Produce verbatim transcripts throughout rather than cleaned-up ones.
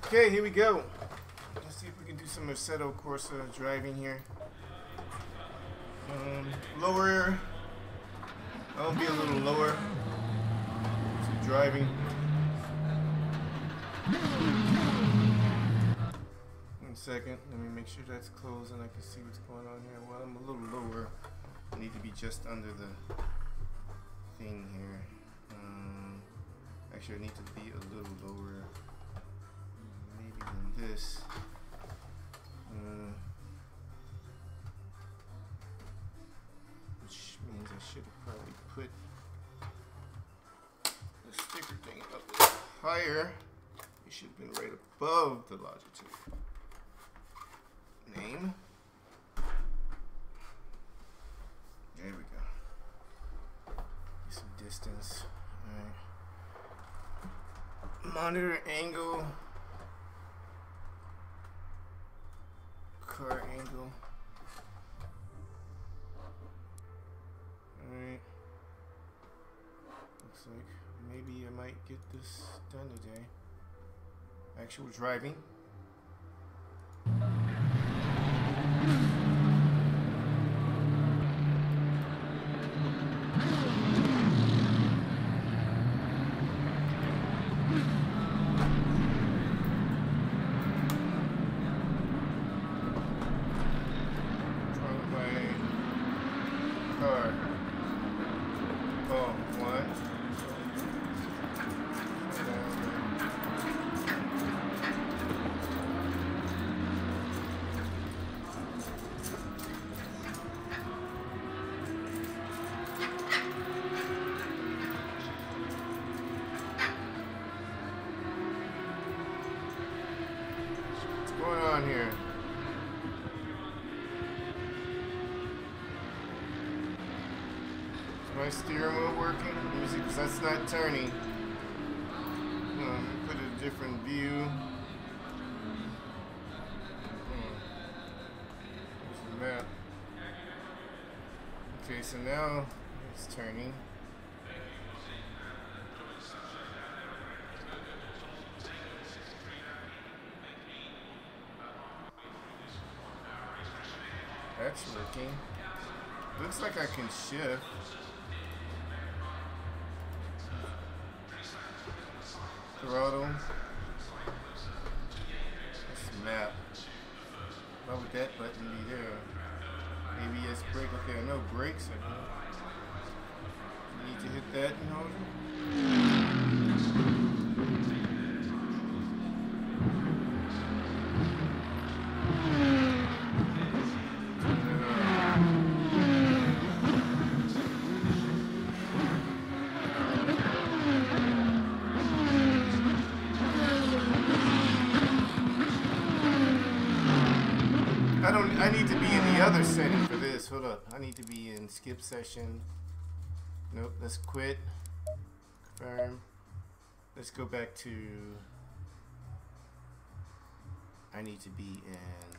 Okay, here we go. Let's see if we can do some Assetto Corsa driving here. Um, lower. I'll be a little lower. So driving. One second. Let me make sure that's closed and I can see what's going on here. Well, I'm a little lower. I need to be just under the thing here. Um, actually, I need to be a little lower. Maybe than this. Uh, which means I should have probably put the sticker thing up higher. It should have been right above the longitude. Name. There we go. Get some distance. Alright. Monitor angle. Car angle. Alright. Looks like maybe I might get this done today. Actual driving. Here. Is my steering wheel working? Let me see, because that's not turning. Um, put a different view. Hmm. There's the map. Okay, so now it's turning. That's working. Looks like I can shift. Throttle. Let's map. Why would that button be there? A B S brake. Okay, I know brakes. I need to hit that in order. I need to be in the other setting for this. Hold up. I need to be in skip session. Nope. Let's quit. Confirm. Let's go back to. I need to be in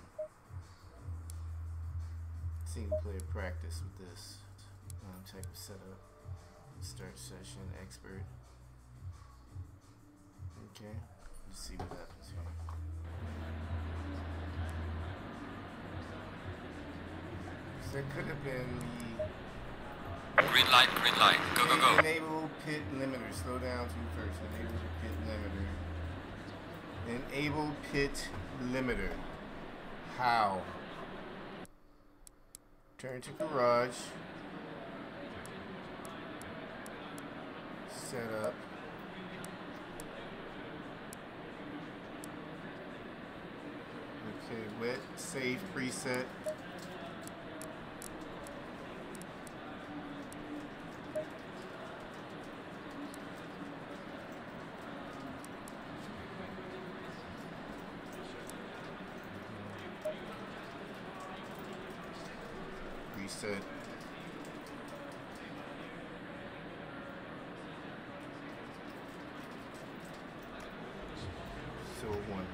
single player practice with this um, type of setup. Start session. Expert. Okay. Let's see what happens here. There could have been the green light, green light, go go go. Enable pit limiter. Slow down to first. Enable pit limiter. Enable pit limiter. How? Turn to garage. Set up. Okay, wet, save, preset. Reset. So one.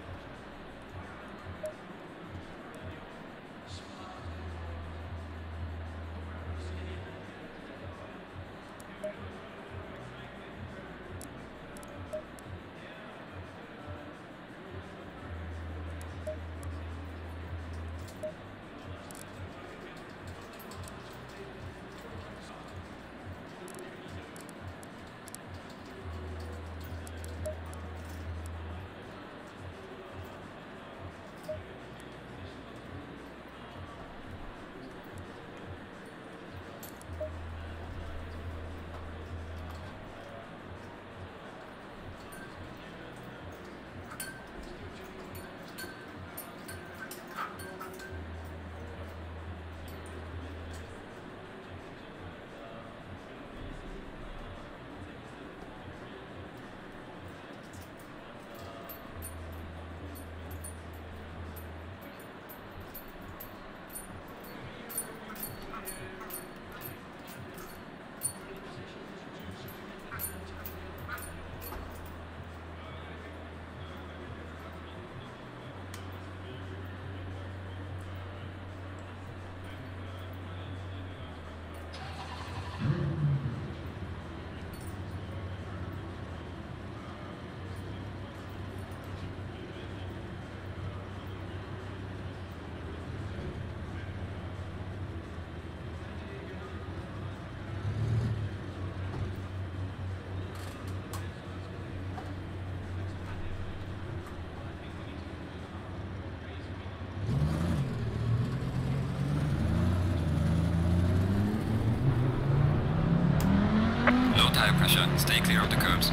tire pressure. Stay clear of the curbs.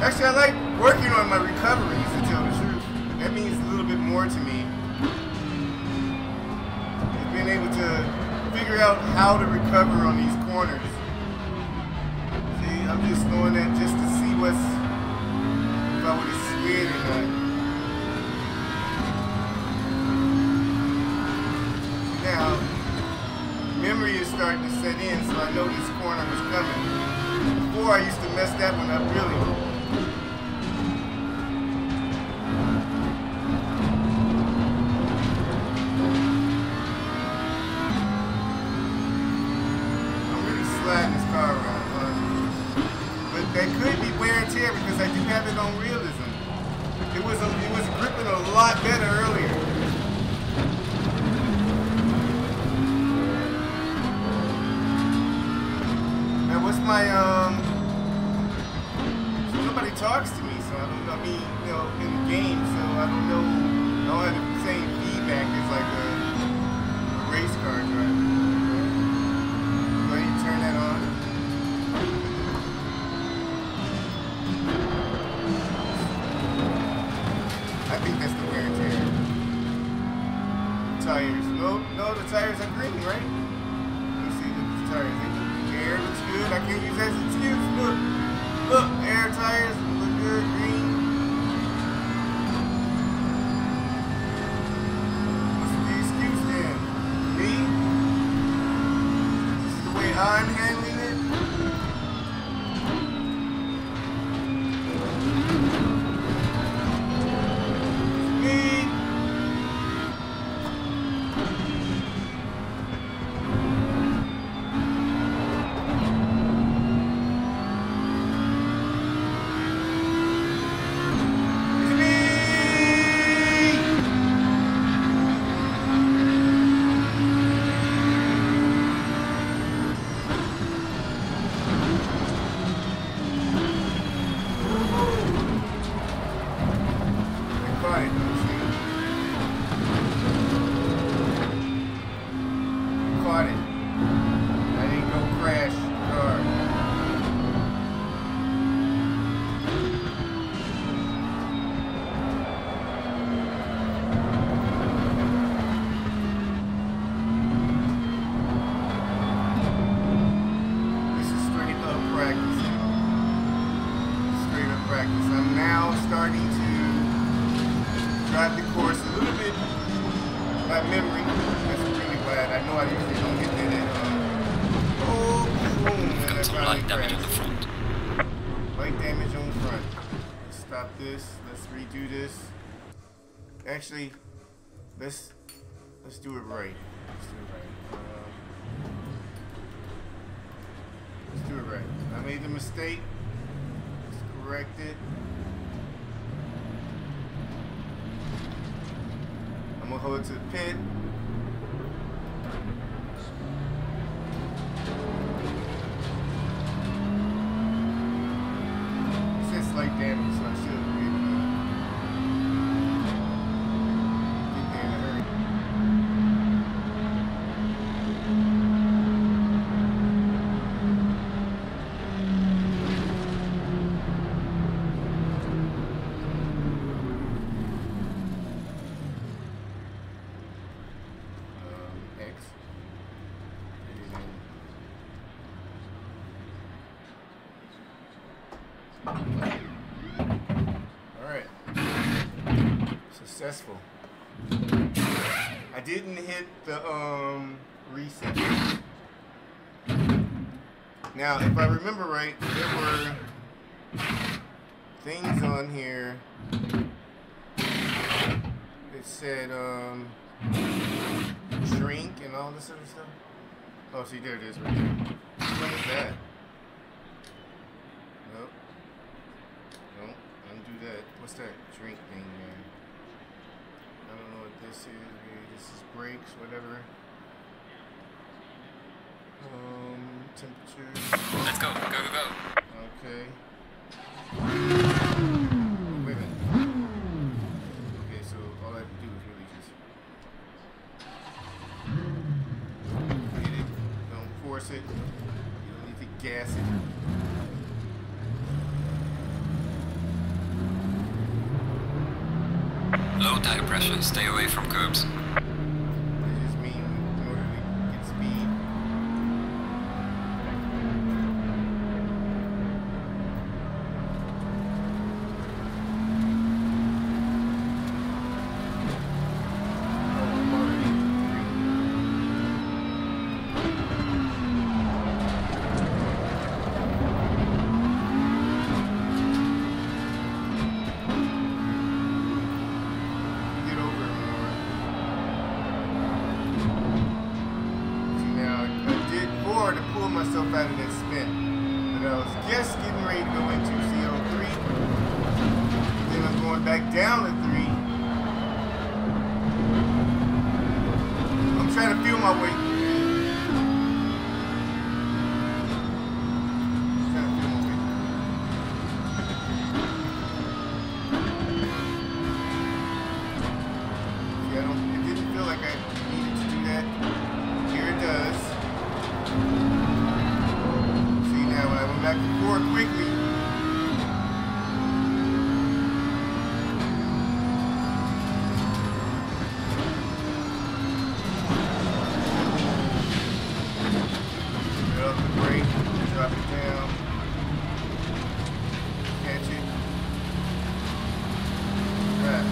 Actually, I like working on my recoveries, to tell the truth. That means a little bit more to me. It's being able to figure out how to recover on these corners. See, I'm just doing that just to see what's, if I would have slid or not. Now, memory is starting to set in, so I know this corner was coming. Before, I used to mess that one up really. I'm really sliding this car around, huh? But that could be wear and tear because I do have it on realism. It was a, it was gripping a lot better earlier. What's my, um, so nobody talks to me, so I don't know, I mean, you know, in the game, so I don't know, I don't have the same feedback as like a, a race car driver. Go ahead and turn that on. I think that's the wear and tear. Tires, no, no, the tires are green, right? Let me see the tires. Air looks good. I can't use that as an excuse. Look. Look. Air tires look good. Green. What's the excuse then? Me? This is the way I'm handling it. Me. Actually, let's let's do it right. Let's do it right. Um, let's do it right. I made the mistake. Let's correct it. I'm gonna hold it to the pit. It says slight damage, so I should be able to. Alright. Successful. I didn't hit the um reset. Now, if I remember right, there were things on here that said um drink and all this other stuff. Oh, see, there it is right there. What is that? Nope. Nope. Undo that. What's that drink thing there? I don't know what this is. Maybe this is brakes, whatever. Um, temperature. Let's go. Go, go, go. Okay. Oh, wait a minute. Okay, so all I have to do is really just hit it. Don't force it. You don't need to gas it. low tire pressure, stay away from curbs. What does this mean in order to get speed? Myself out of that spin, but I was just getting ready to go into C O three. Then I'm going back down to three. I'm trying to feel my way through it. I'm trying to feel my way through it. See, I don't, it didn't feel like I needed to do that. Here it does. When I went back and forth quickly, get off the brake, drop it down, catch it, right.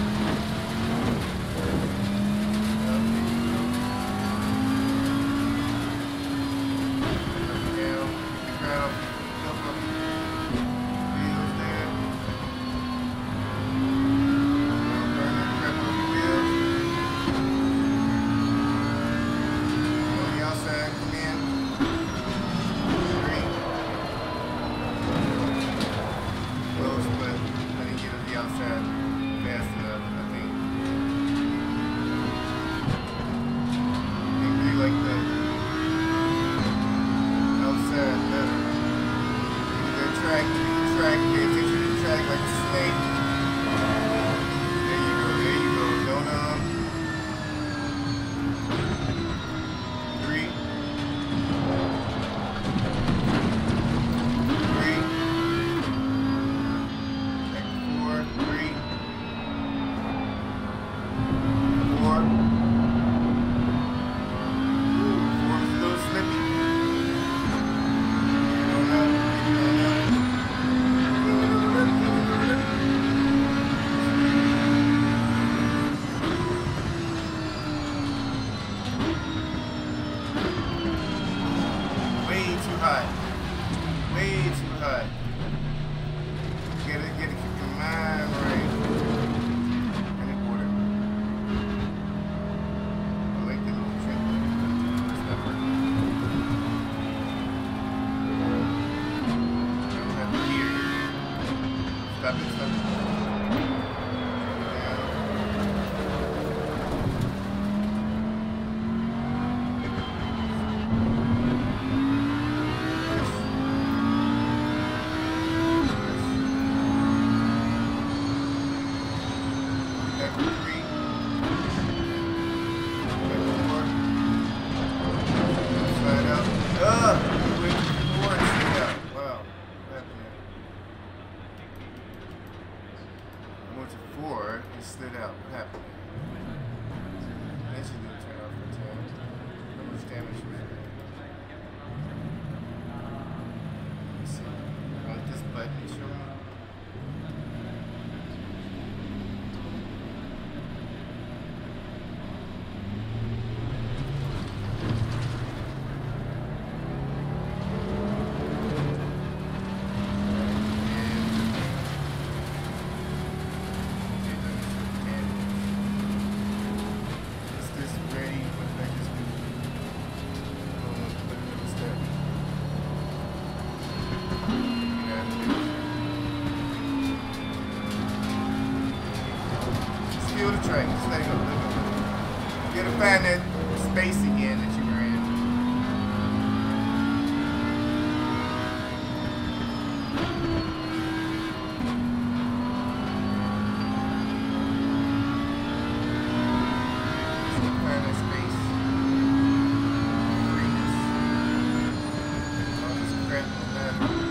Find that space again that you were in. Find that space. Freeness. All this crap will matter.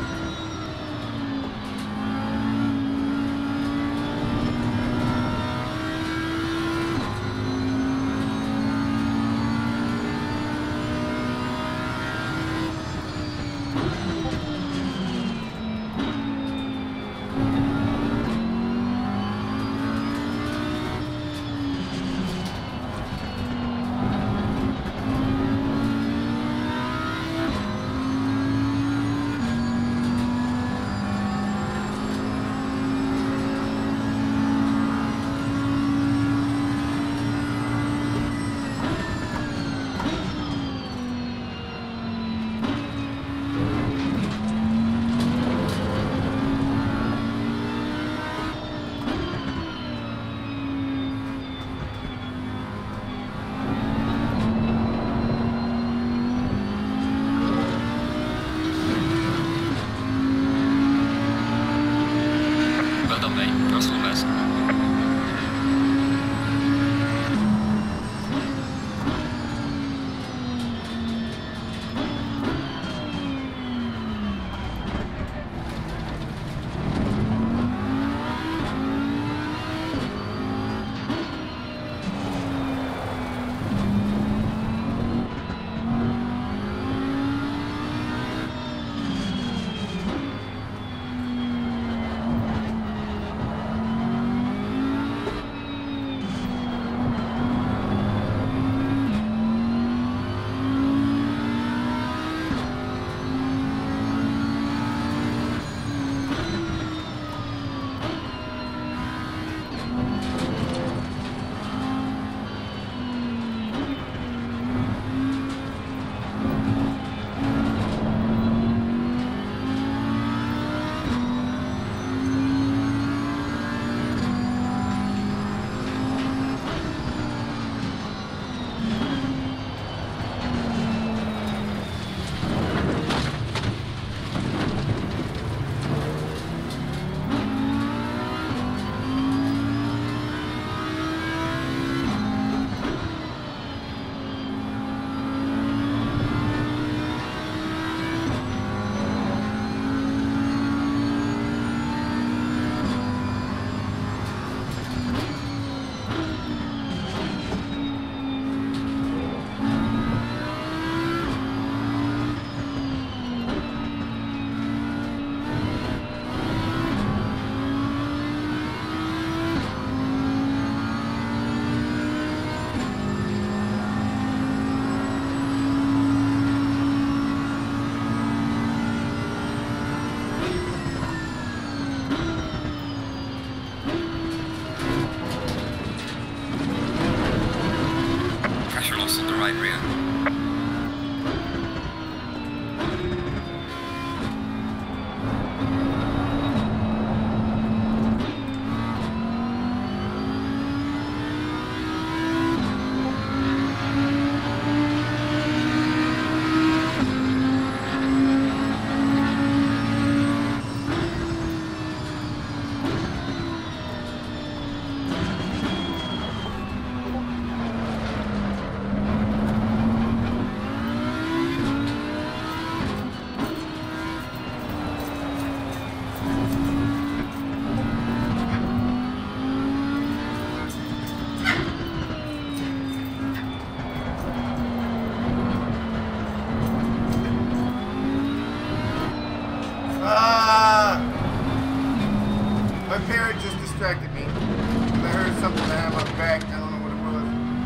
My Parrot just distracted me. I heard something behind my back. I don't know what it was.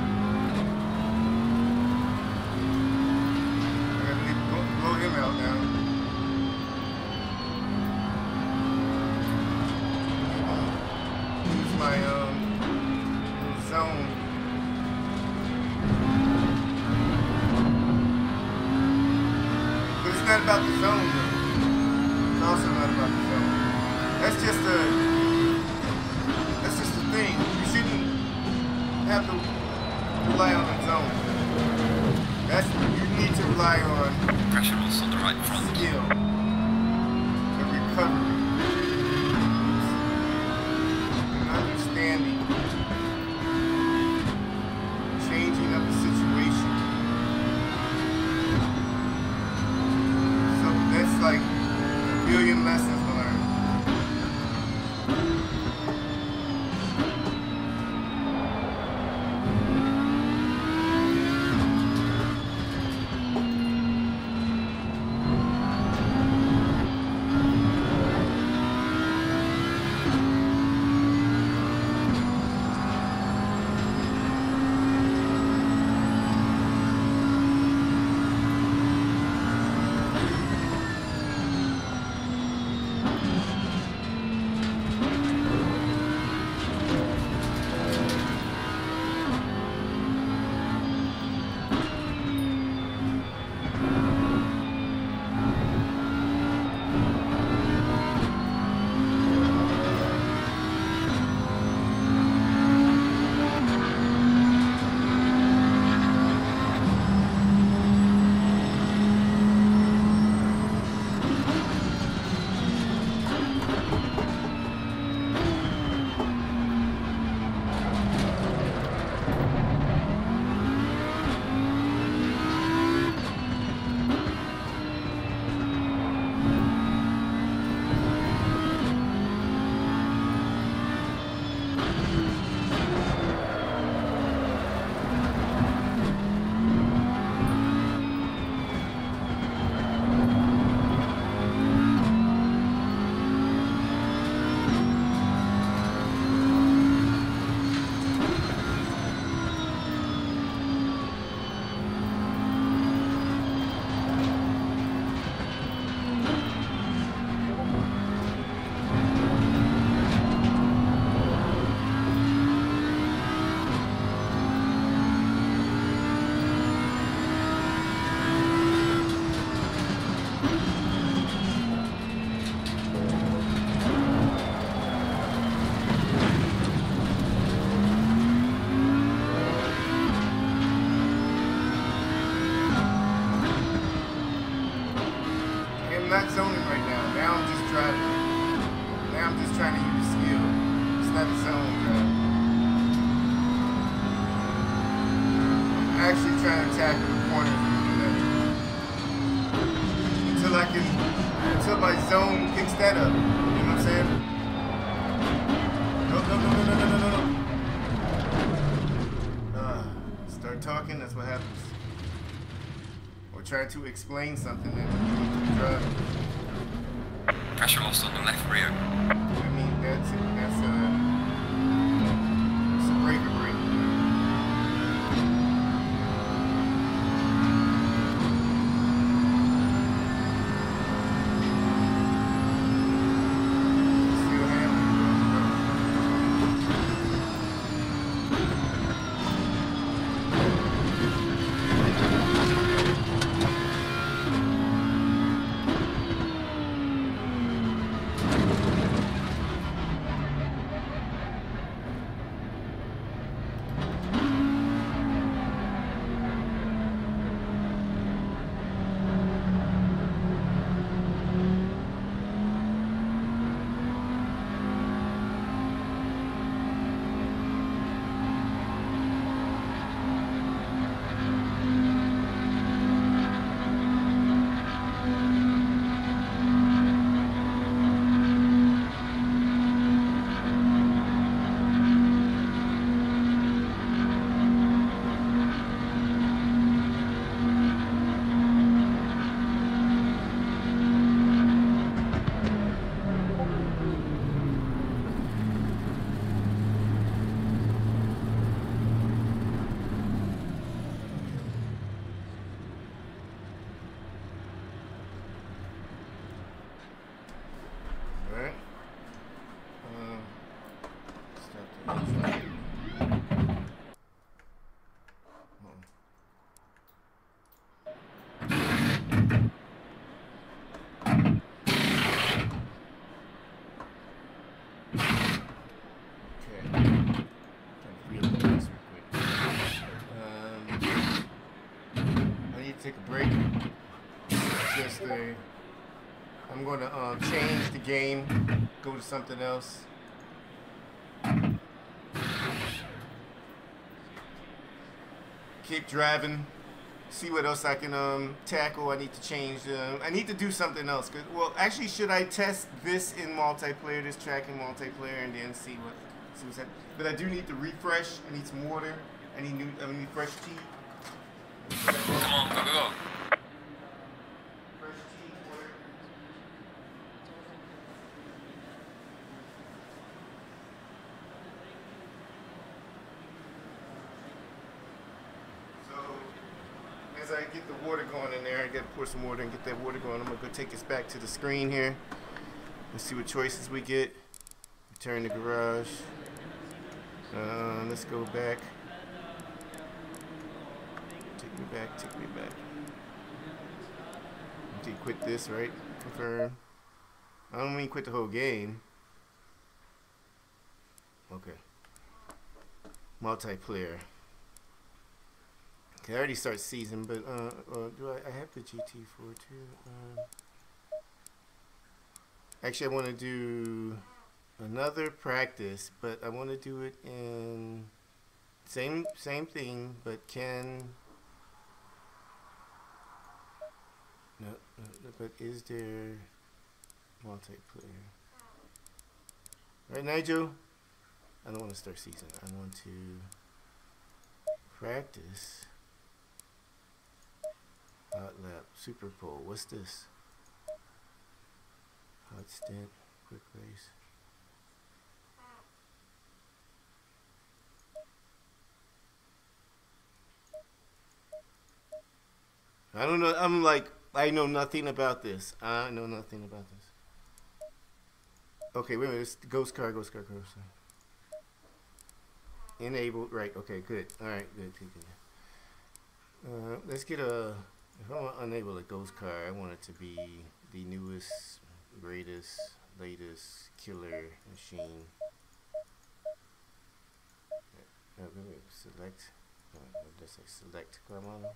I gotta leave, blow, blow him out now. Use my um little zone. But it's not about the zone though. It's also not about the zone. That's just a that's just a thing. You shouldn't have to rely on the zone. That's you need to rely on pressure loss on the right front. Skill. The recovery. And understanding. Changing of the situation. So that's like a billion lessons to learn. I'm not zoning right now. Now I'm just driving. Now I'm just trying to use skill. It's not a zone drive. I'm actually trying to tackle the corners and do that. Until I can, until my zone picks that up. You know what I'm saying? No, no, no, no, no, no, no, no. Uh, start talking, that's what happens. Try to explain something that you need to drive. Pressure loss on the left rear. I mean, that's it. That's a, it's a break or break. See what happens. the. I'm going to uh, change the game, go to something else. Keep driving. See what else I can um, tackle. I need to change. Uh, I need to do something else. Cause, well, actually, should I test this in multiplayer, this track in multiplayer, and then see what see what's happening? But I do need to refresh. I need some water. I need new. I need fresh tea. Come on, go, go, go. Fresh tea, water. So, as I get the water going in there, I gotta pour some water and get that water going. I'm gonna go take this back to the screen here. Let's see what choices we get. Return to garage. Uh, let's go back. Take me back, take me back. You did quit this, right? Confirm. I don't mean quit the whole game. Okay. Multiplayer. Okay, I already start season, but uh, uh do I, I have the G T four too? Um, actually, I want to do another practice, but I want to do it in same same thing, but can no, no but is there multiplayer? Right, NiaJeL? I don't want to start season. I want to practice. Hot lap, super pole. What's this? Hot stint, quick race. I don't know. I'm like, I know nothing about this. I know nothing about this. Okay, wait a minute. It's ghost car, ghost car, ghost car. Enabled, right? Okay, good. All right, good, good, good. Uh, let's get a. If I want to enable a ghost car, I want it to be the newest, greatest, latest killer machine. Uh, wait, wait, select. Uh, what does it say? Select car model.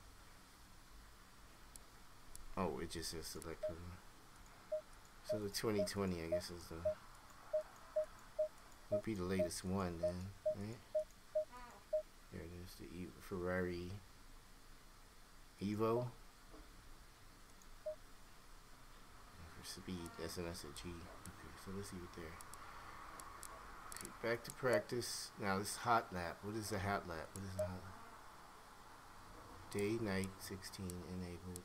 Oh, it just says select car model. So the twenty twenty, I guess, is the. Would be the latest one then, right? There it is, the e Ferrari Evo. For speed, S N S at G. Okay, so let's leave it there. Okay, back to practice. Now this hot lap. What is a hot lap? What is a hot lap? Day, night, sixteen enabled.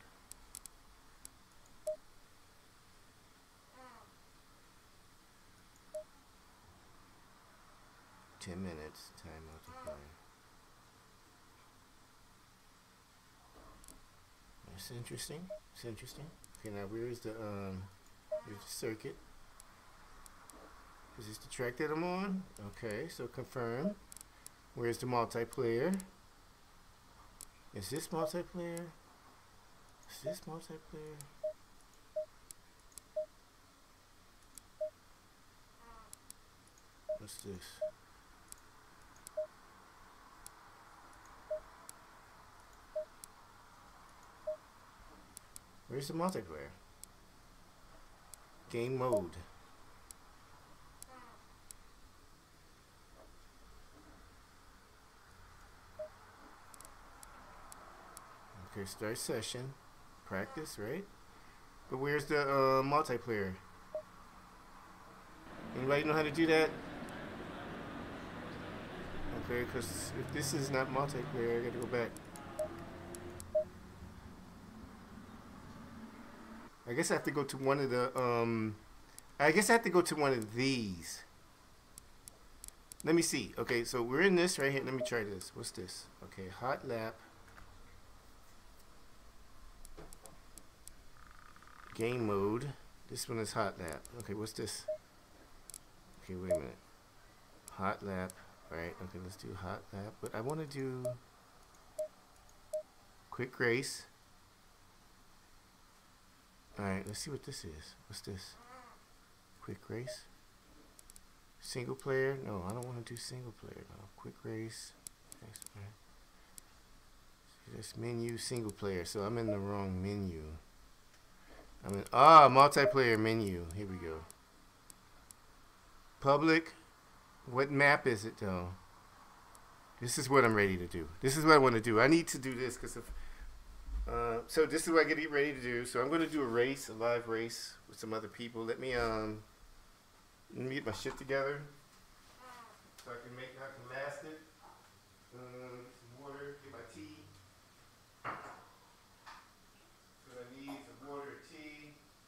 Ten minutes, time multiplier. That's interesting. It's interesting. Okay, now where is the um here's the circuit. Is this the track that I'm on? Okay, so confirm. Where's the multiplayer? Is this multiplayer? Is this multiplayer? What's this? Where's the multiplayer? Game mode. Okay, start session. Practice, right? But where's the uh, multiplayer? Anybody know how to do that? Okay, because if this is not multiplayer, I gotta go back. I guess I have to go to one of the, um, I guess I have to go to one of these. Let me see. Okay, so we're in this right here. Let me try this. What's this? Okay, hot lap. Game mode. This one is hot lap. Okay, what's this? Okay, wait a minute. Hot lap. Alright, okay, let's do hot lap. But I want to do quick race. Alright, let's see what this is. What's this? Quick race. Single player? No, I don't want to do single player. No. Quick race. This menu single player. So I'm in the wrong menu. I'm in, ah, multiplayer menu. Here we go. Public. What map is it though? This is what I'm ready to do. This is what I want to do. I need to do this because of. Uh, so this is what I get ready to do. So I'm going to do a race, a live race with some other people. Let me um, let me get my shit together so I can make I can last it. Um, some water, get my tea. So I need some water, tea.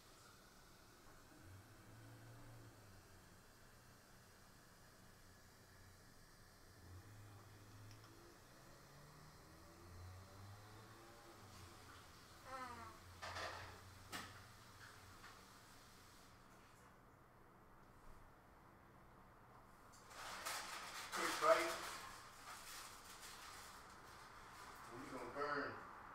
Quick bite. We're gonna burn.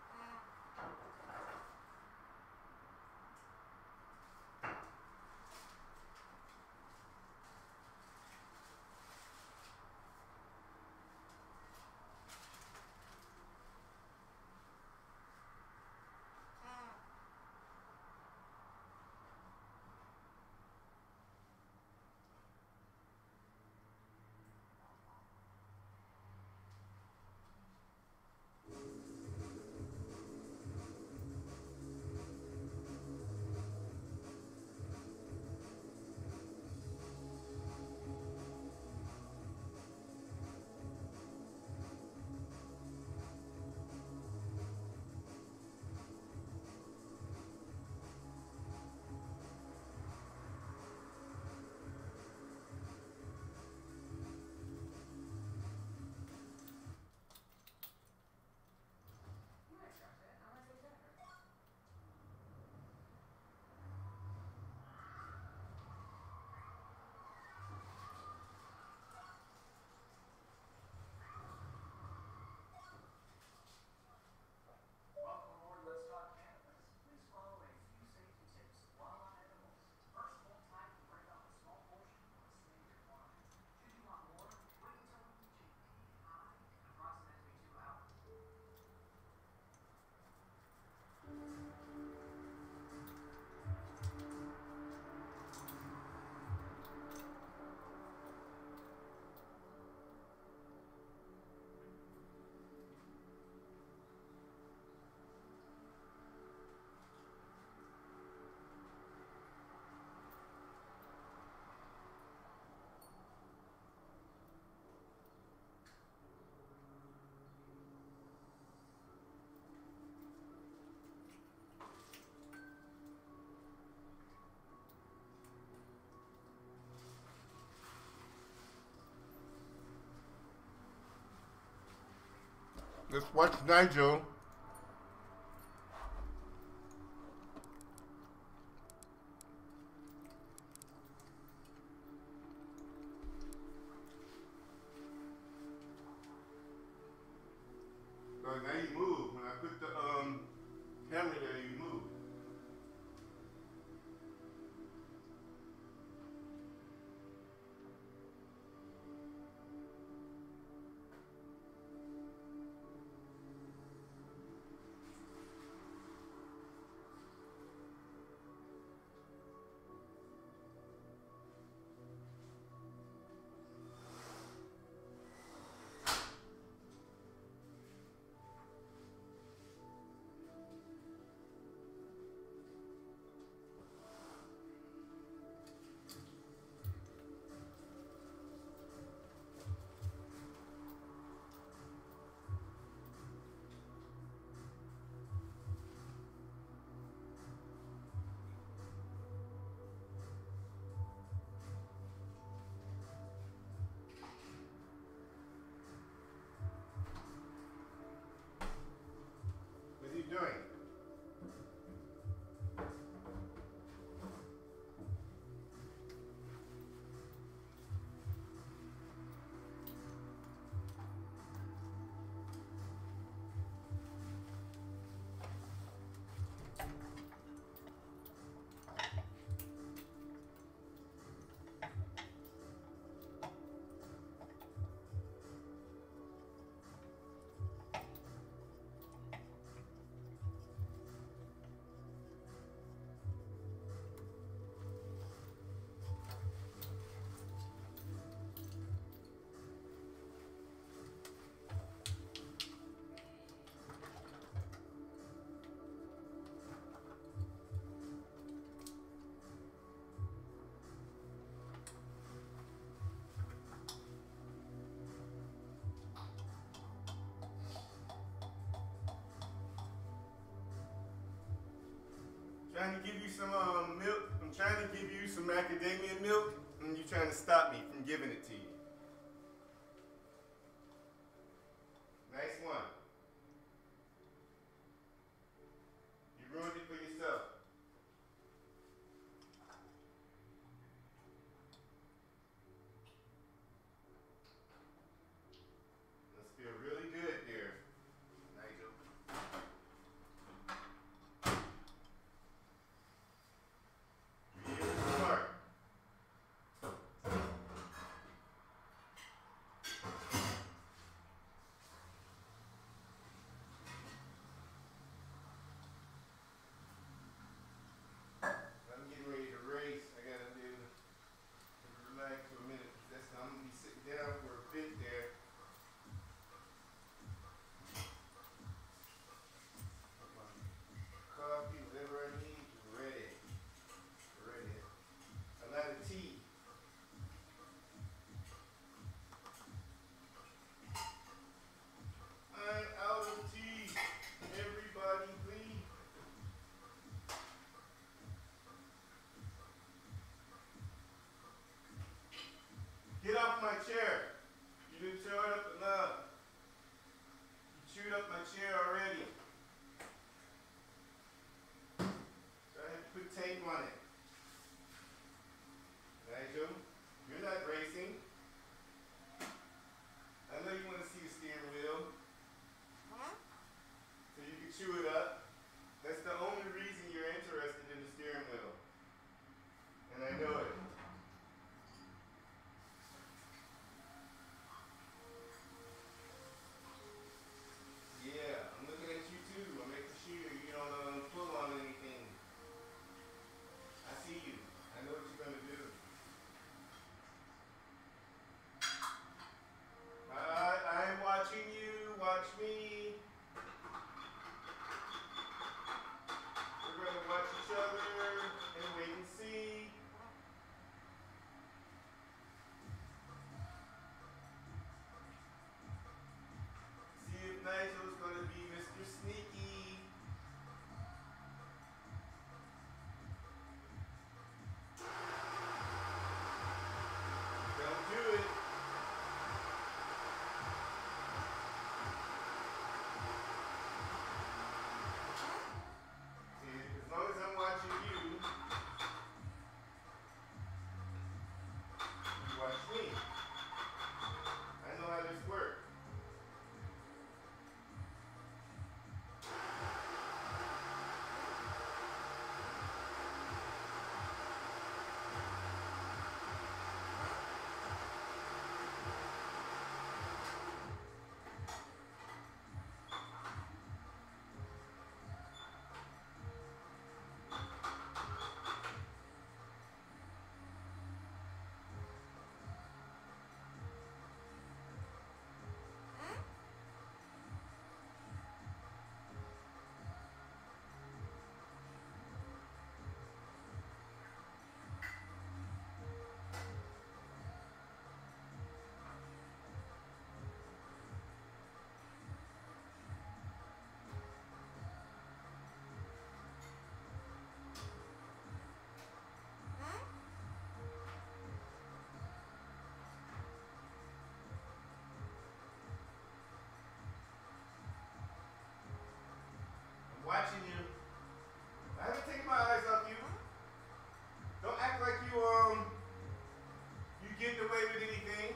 Let's watch NiaJeL. Oh, now you move. When I put the um camera there, you move. Trying to give you some um, milk. I'm trying to give you some macadamia milk, and you're trying to stop me from giving it to you. Nice one. You ruined it for yourself. Must feel really good there, NiaJeL. Really smart. I'm getting ready to race. I gotta do relax for a minute. That's I'm gonna be sitting down for a bit there. Coffee, whatever I need, ready. Ready. A lot of tea. I'm out of tea. Everybody, please. Get off my chair. You didn't show it up enough. You chewed up my chair already. So I have to put tape on it. NiaJeL, you're not racing. I know you want to see the steering wheel. So you can chew it up. That's the only reason you're interested in the steering wheel. And I know it. Yeah, I'm looking at you too. I'm making sure you don't um, pull on anything. I see you. I know what you're gonna do. I, I'm watching you. Watch me. We're gonna watch each other and wait and see. See if NiaJeL's gonna be Mister Sneaky. Don't do it. See, as long as I'm watching you, you watch me. I know how this works. Watching you. I haven't taken my eyes off you. Don't act like you um you getting away with anything.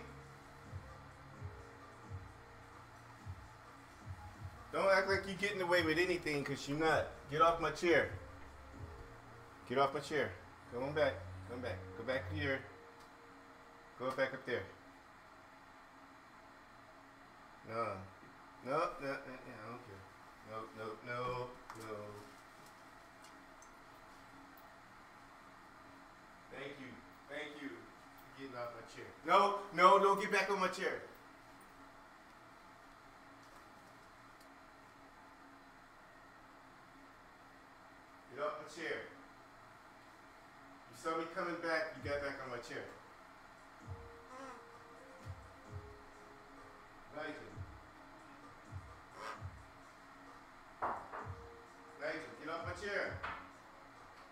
Don't act like you getting away with anything, cause you're not. Get off my chair. Get off my chair. Come on back. Come back. Go back here. Go back up there. No. No, no, no, no, I don't care. No, no, no, no. Thank you. Thank you for getting off my chair. No, no, don't get back on my chair. Get off my chair. You saw me coming back, you got back on my chair. NiaJeL. NiaJeL, get off my chair.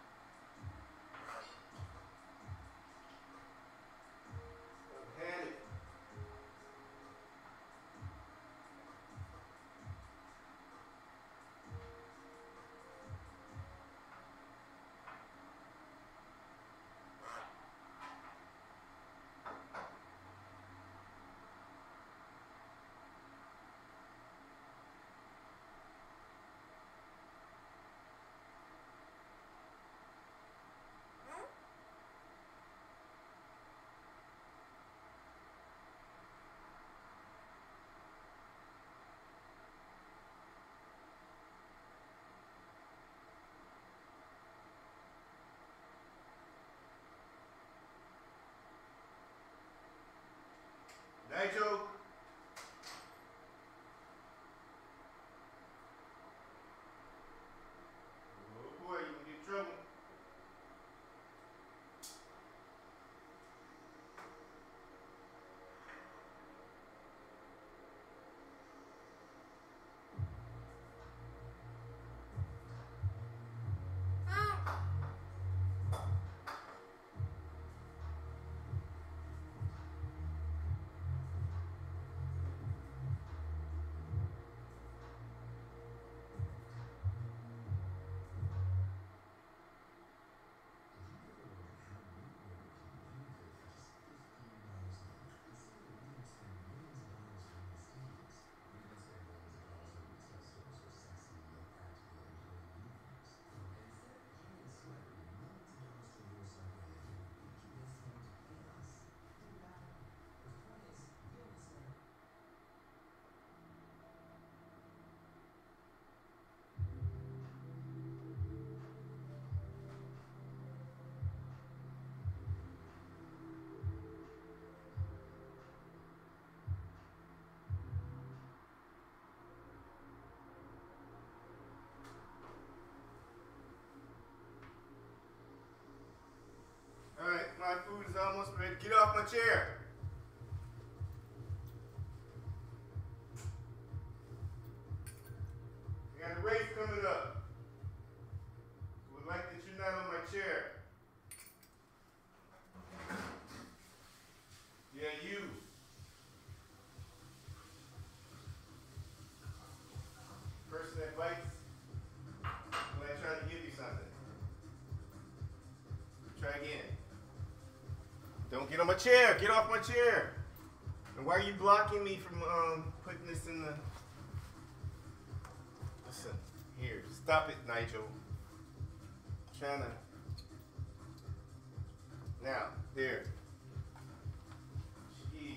chair. We got a race coming up. I would like that you're not on my chair. Yeah, you. Person that bites when I try to give you something. Try again. Don't get on my chair. Get off my chair. And why are you blocking me from um, putting this in the... Listen, here. Stop it, NiaJeL. Trying to... Now, there. Jeez.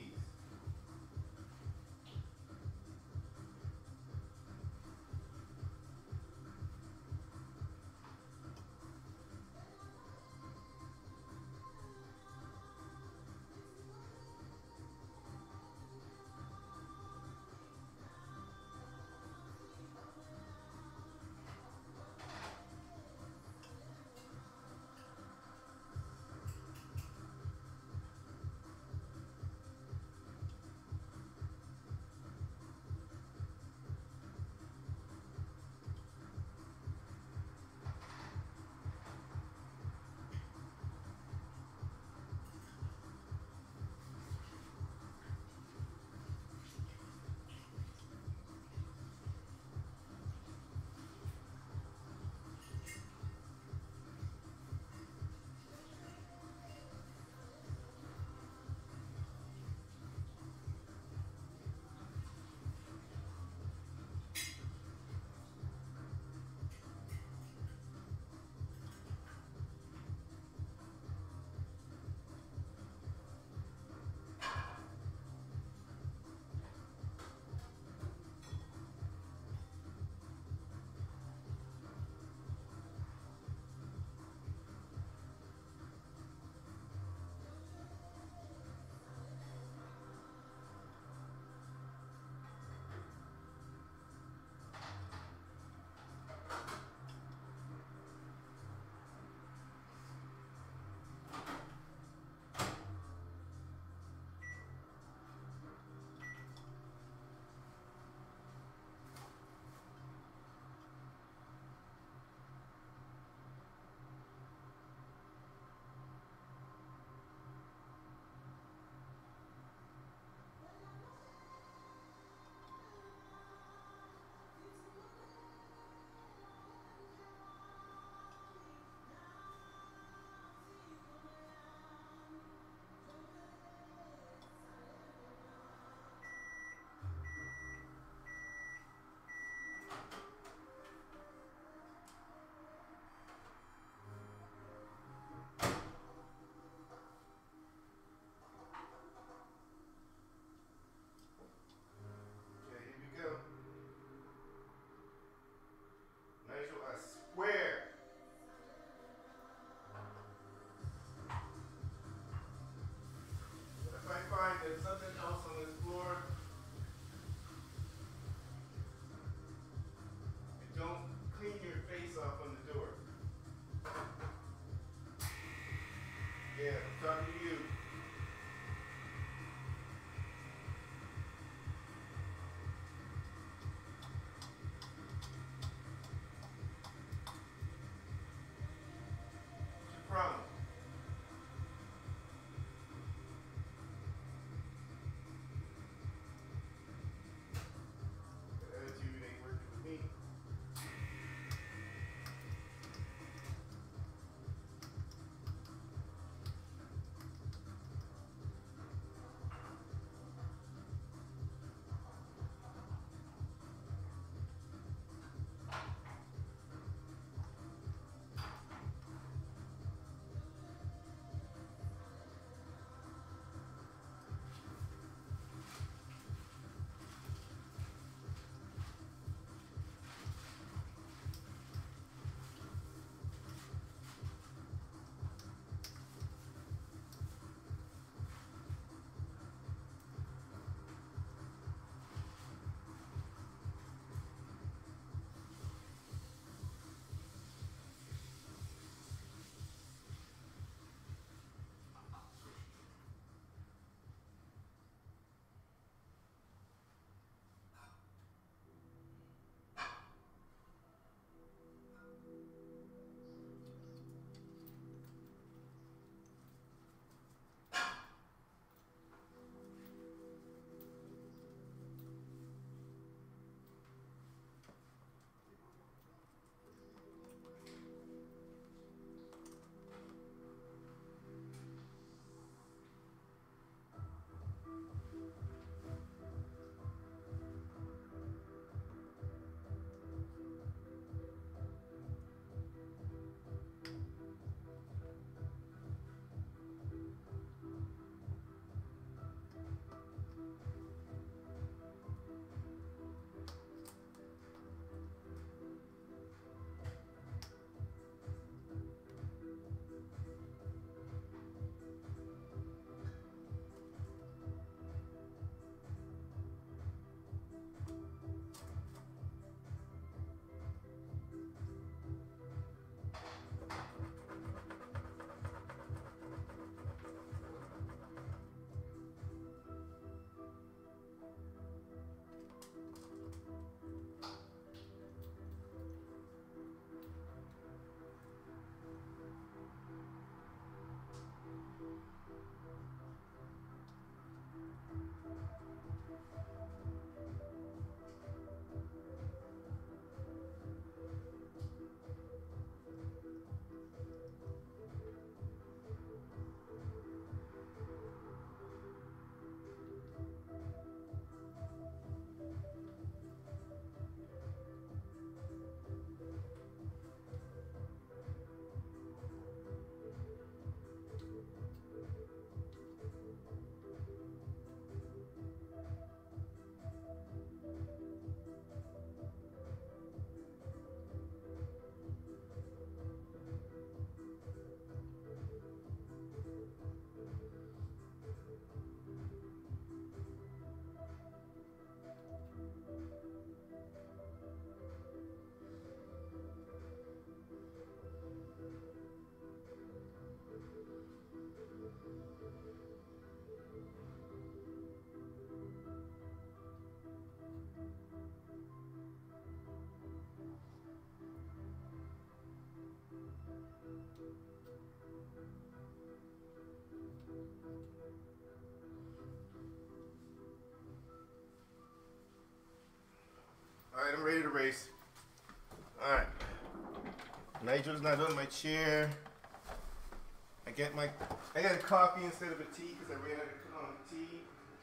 I'm ready to race. Alright. NiaJeL's not on my chair. I get my I got a coffee instead of a tea because I ran out of um, tea.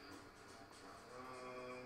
Um,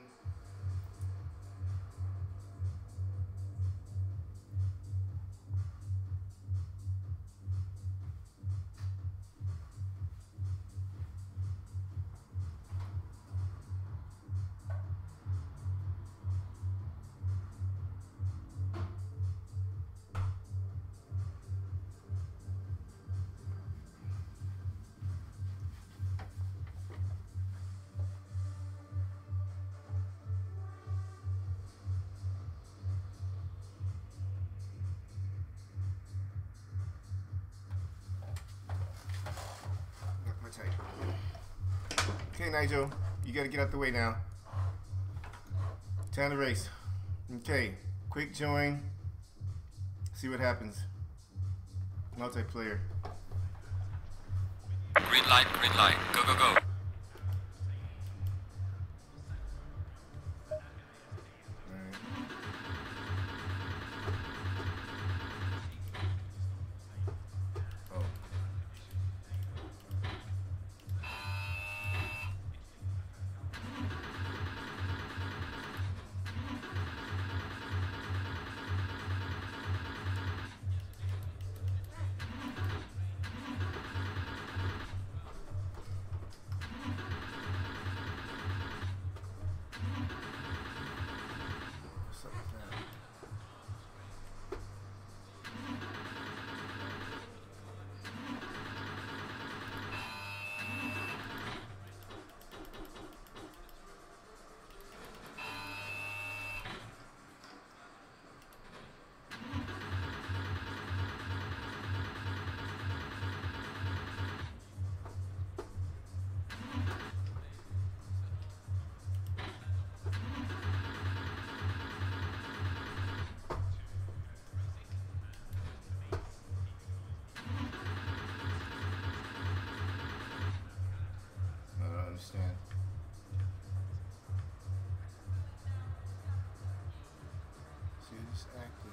Okay, NiaJeL, you gotta get out the way now. Time to race. Okay, quick join. See what happens. Multiplayer. Green light, green light. Go, go, go. Understand. See this active.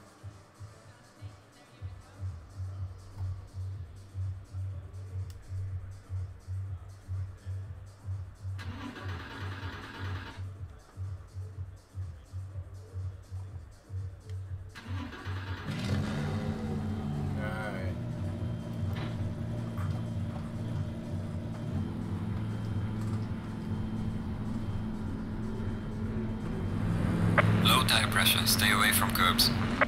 Low tire pressure. Stay away from curbs.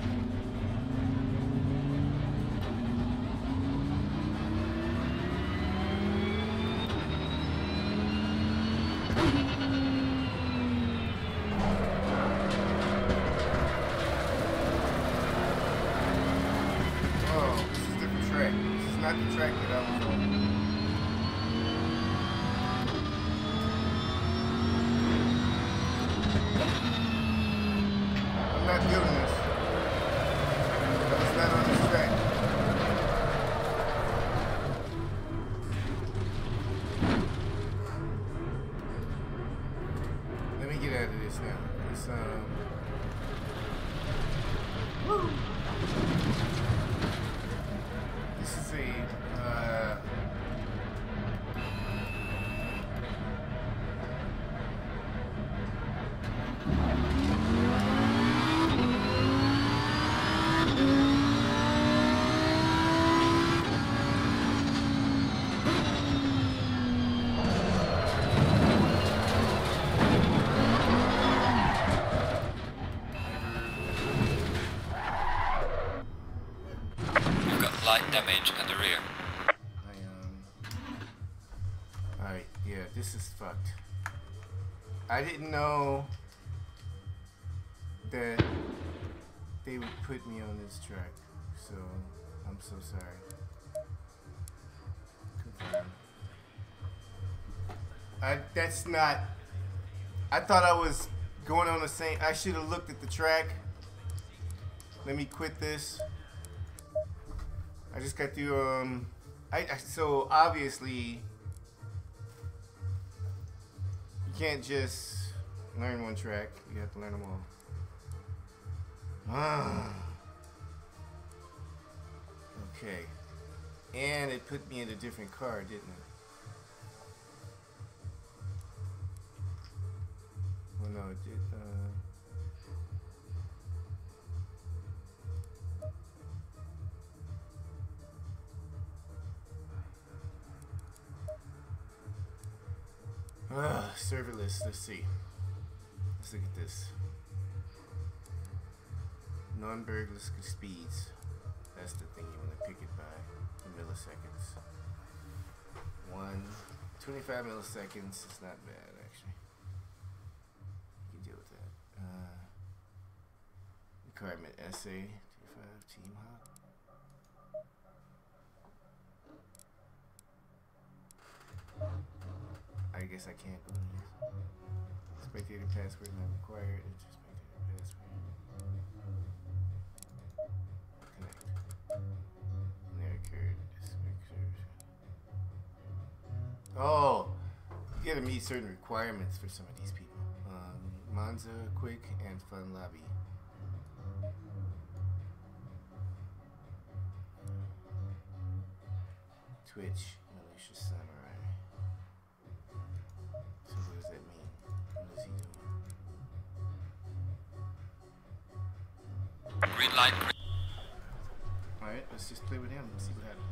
Oh, this is a different track. This is not the track that I was on. I'm not doing this. I was not on this track. Let me get out of this now. It's, um... Woo! This is a, uh... Light damage at the rear. I, um... Alright, yeah, this is fucked. I didn't know that they would put me on this track, so I'm so sorry. Confirm. I, that's not... I thought I was going on the same... I should have looked at the track. Let me quit this. I just got to, um, I, I, so obviously, you can't just learn one track, you have to learn them all. Ah. Okay. And it put me in a different car, didn't it? Well, no, it did. Uh... Ah, serverless. Let's see. Let's look at this. Non-burglesque speeds. That's the thing you want to pick it by in milliseconds. One, twenty-five milliseconds. It's not bad actually. You can deal with that. Uh, requirement essay. twenty-five team hop. I guess I can't go to this. Spectator password not required. It's just spectator password. Connect. There occurred. Oh, you gotta meet certain requirements for some of these people. Um, Monza, Quick, and Fun Lobby. Twitch, Malicious Samurai. So what does that mean? What is he doing? Green light. Alright, let's just play with him and see what happens.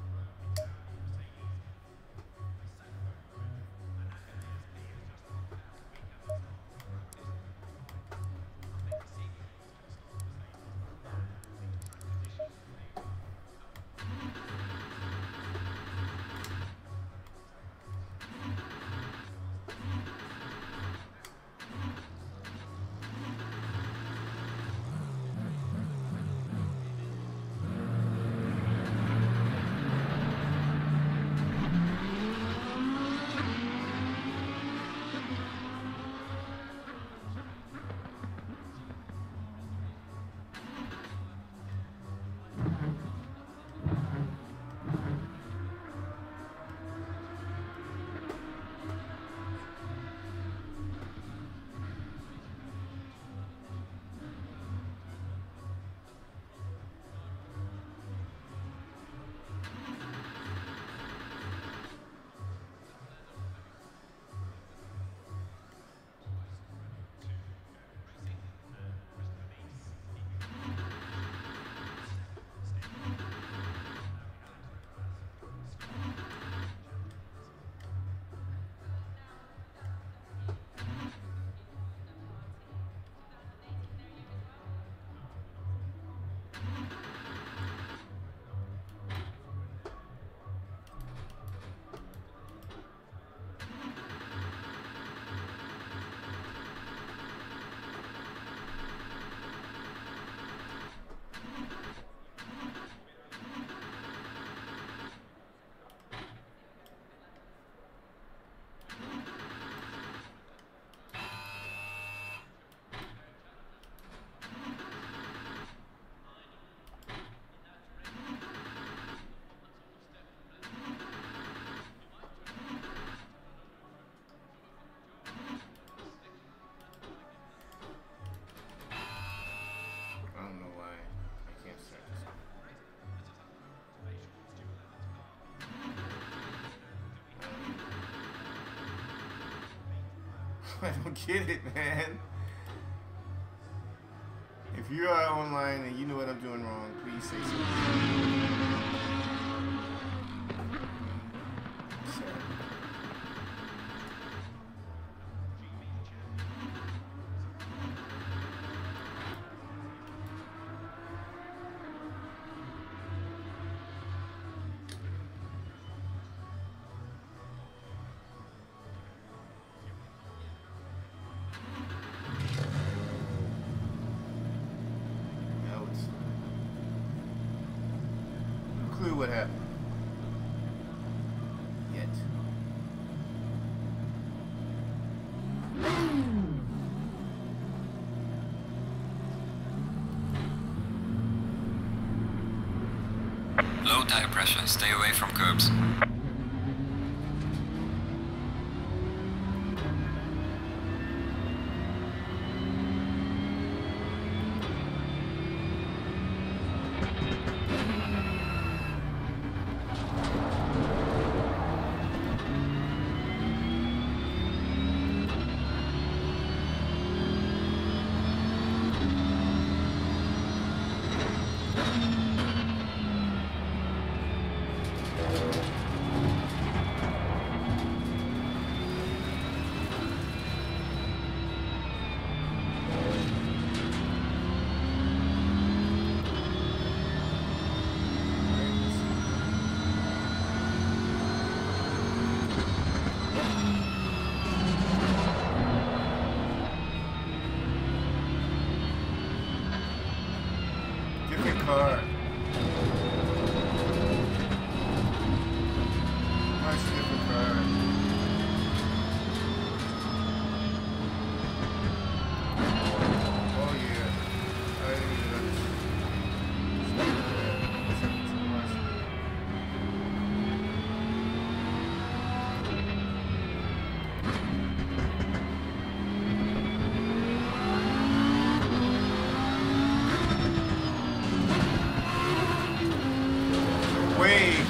I don't get it, man. If you are online and you know what I'm doing wrong, please say something. Sad. What happened yet. Low tire pressure, stay away from curbs.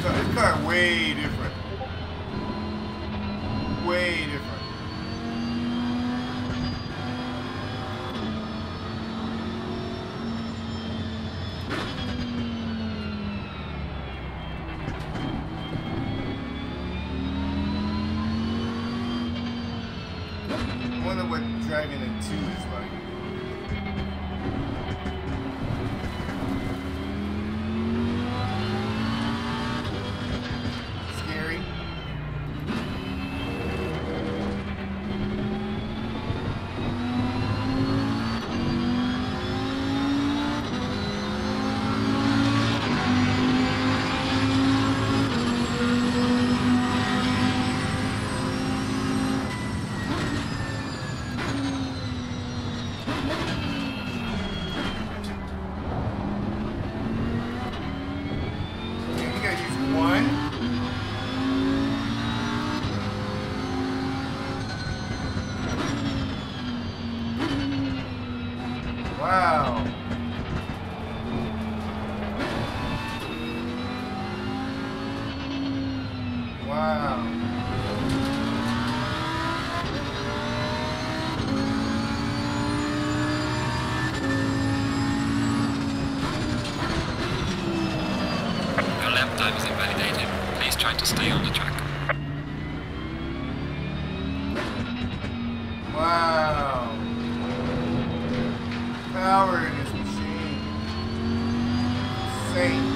car, this car way different. Way different. I wonder what driving in two is like. Scary. Wow. Wow. Your lap time is invalidated. Please try to stay on the track. Wow. Power in this machine. Insane.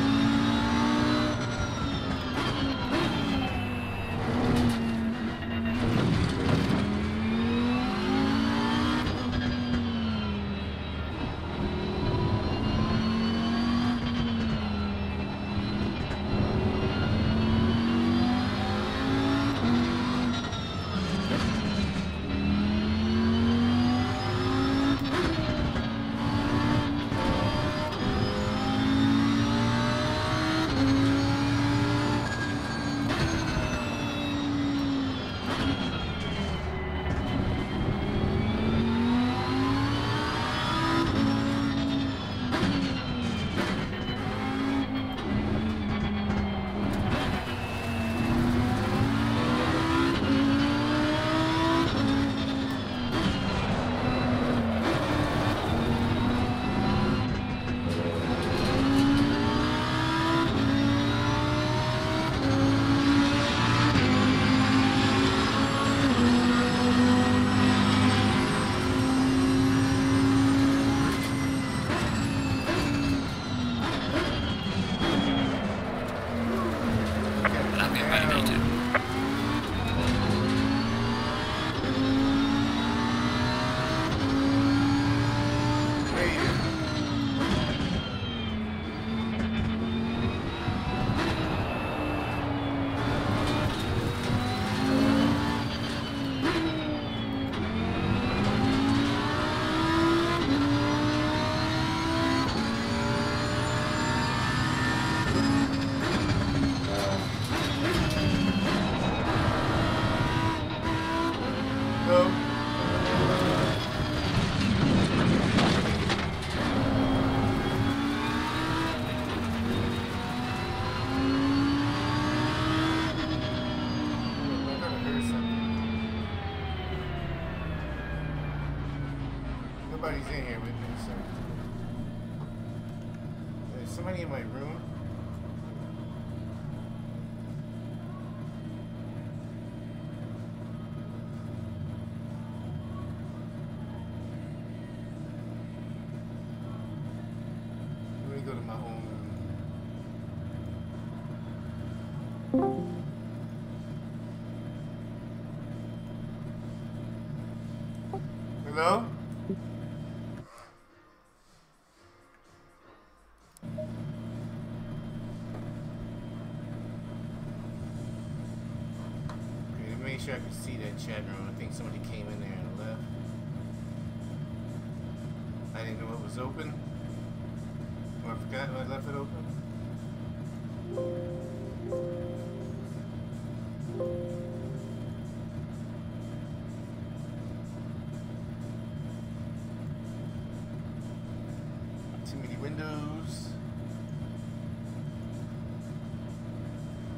Lap invalidated. Nobody's in here with me, so. There's somebody in my room. Let me go to my home room. Hello? Make sure I can see that chat room. I think somebody came in there and left. I didn't know it was open. Or I forgot I left it open. Too many windows.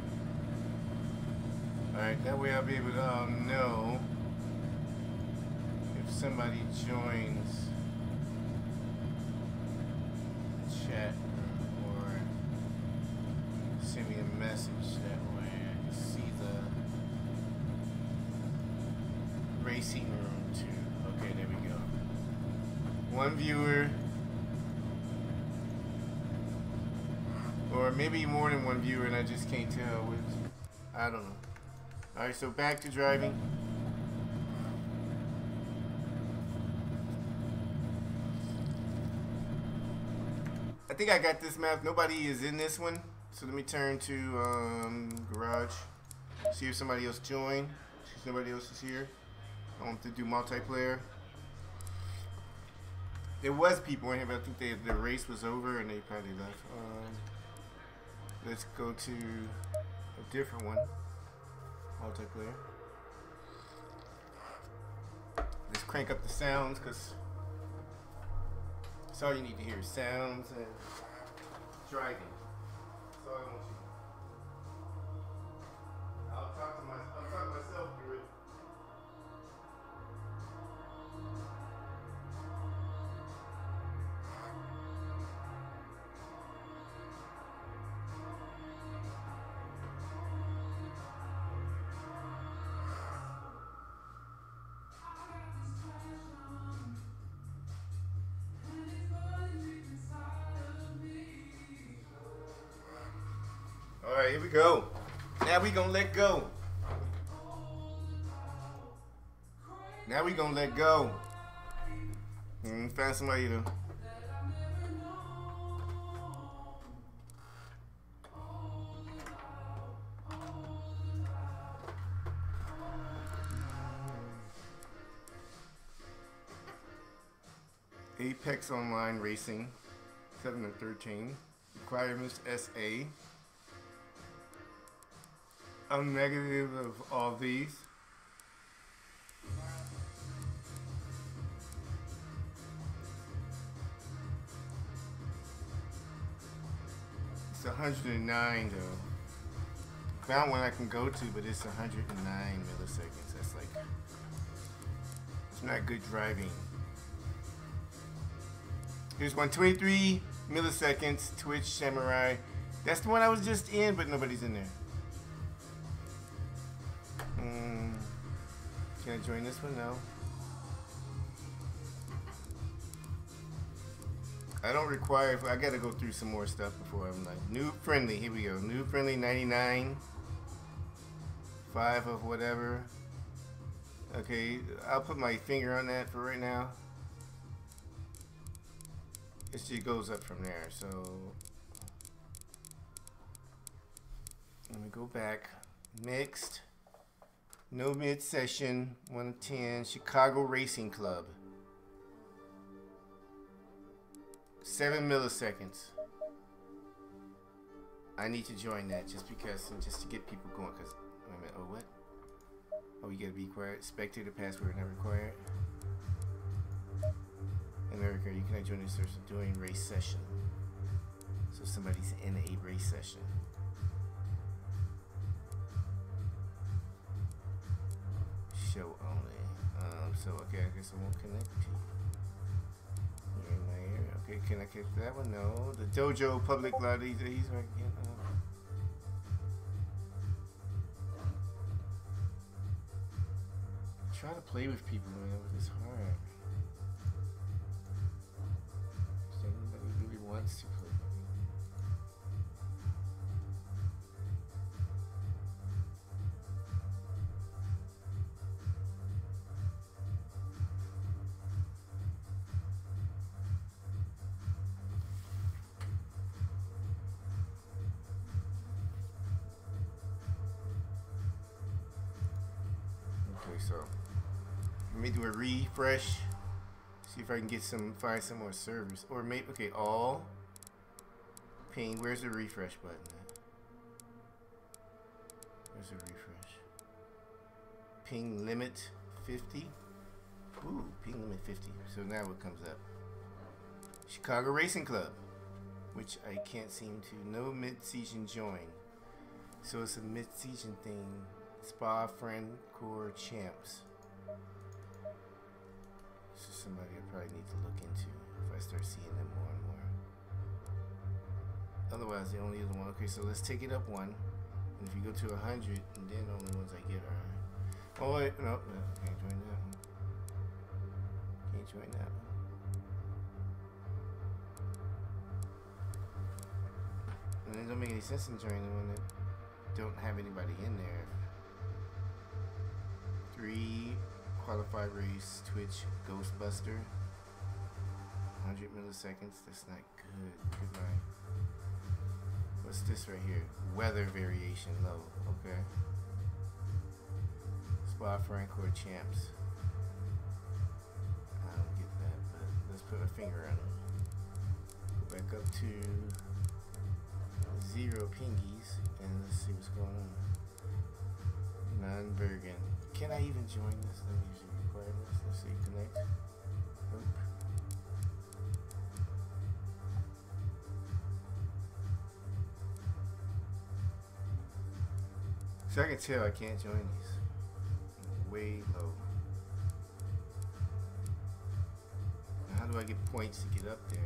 Alright, that way I'll be able to um, know if somebody joins the chat or send me a message. That way I can see the racing room too. Okay, there we go. One viewer. Or maybe more than one viewer and I just can't tell which. I don't know. Alright, so back to driving. I think I got this map. Nobody is in this one. So let me turn to um, garage. See if somebody else joined. See if somebody else is here. I want to do multiplayer. There was people in here, but I think they, the race was over and they probably left. Um, let's go to a different one. Multiplayer. Let's crank up the sounds because that's all you need to hear. Sounds and driving. That's all I want you to do. I'll talk to, my, I'll talk to myself through it. Alright, here we go. Now we gonna let go. Now we gonna let go. Mm, find somebody to. Apex Online Racing, seven and thirteen. Requirements S A. I'm negative of all these. It's one hundred nine though. Found one I can go to, but it's one hundred nine milliseconds. That's like, it's not good driving. Here's one twenty-three milliseconds, Twitch Samurai. That's the one I was just in, but nobody's in there. Mm, can I join this one? No. I don't require, I gotta go through some more stuff before I'm like, noob friendly, here we go. Noob friendly ninety-nine. Five of whatever. Okay, I'll put my finger on that for right now. It just goes up from there, so. Let me go back. Mixed. No mid session, one ten, Chicago Racing Club. Seven milliseconds. I need to join that just because, and just to get people going. Cause wait a minute. Oh what? Oh, you gotta be quiet. Spectator password not required. America, you cannot join this search doing race session. So somebody's in a race session. Show only. Um, so okay, I guess I won't connect to you. You're in my area. Okay, can I click that one? No. The Dojo public lot. He's he's right again. Uh, try to play with people, man, but it's hard. So nobody really wants to play. So let me do a refresh, see if I can get some, find some more servers, or maybe, okay, all ping. Where's the refresh button at? Where's the refresh? Ping limit fifty. Ooh, ping limit fifty. So now what comes up? Chicago Racing Club, which I can't seem to. No mid-season join. So it's a mid-season thing. Spa Friend Core Champs. This is somebody I probably need to look into if I start seeing them more and more. Otherwise, the only other one. Okay, so let's take it up one. And if you go to a hundred, and then the only ones I get are. Oh wait, no, no, can't join that one. Can't join that one. And it don't make any sense in joining the one that don't have anybody in there. Three qualified race, Twitch Ghostbuster. one hundred milliseconds, that's not good. Goodbye. What's this right here? Weather variation low, okay. Spa Francoeur Champs. I don't get that, but let's put a finger on it. Go back up to zero pingies and let's see what's going on. Non-Bergen. Can I even join this? Let me use the requirements. Let's see, connect. Nope. So I can tell I can't join these. Way low. Now how do I get points to get up there?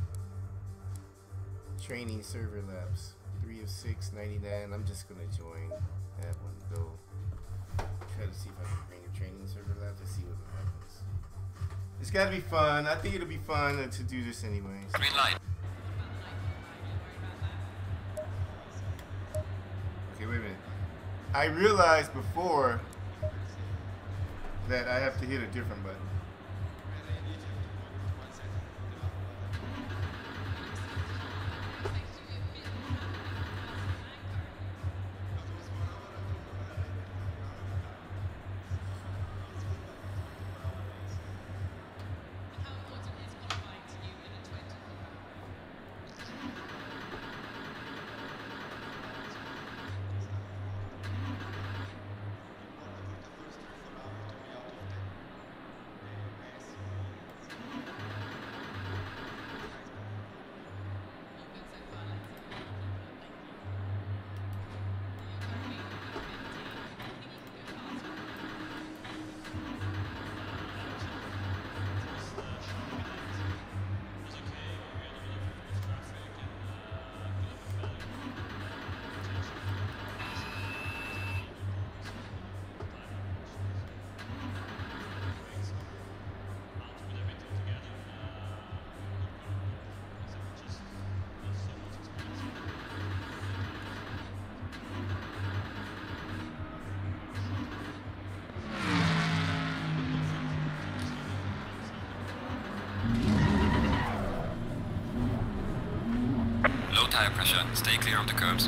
Training server labs. three of six, ninety-nine. I'm just gonna join that one. Go. Try to see if I can bring a training server lab to see what happens. It's gotta be fun. I think it'll be fun to do this anyways. Green light. Okay, wait a minute. I realized before that I have to hit a different button. Tire pressure, stay clear of the curbs.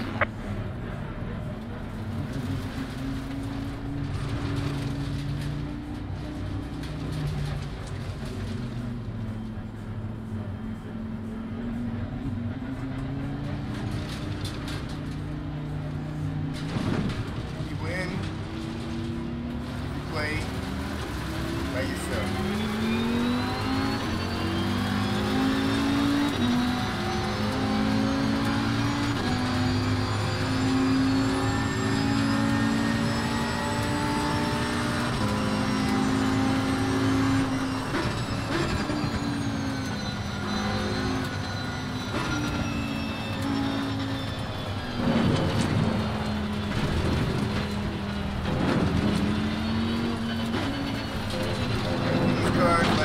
You win, you play by yourself. Cards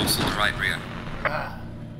Birdhouse on the right rear. Ah.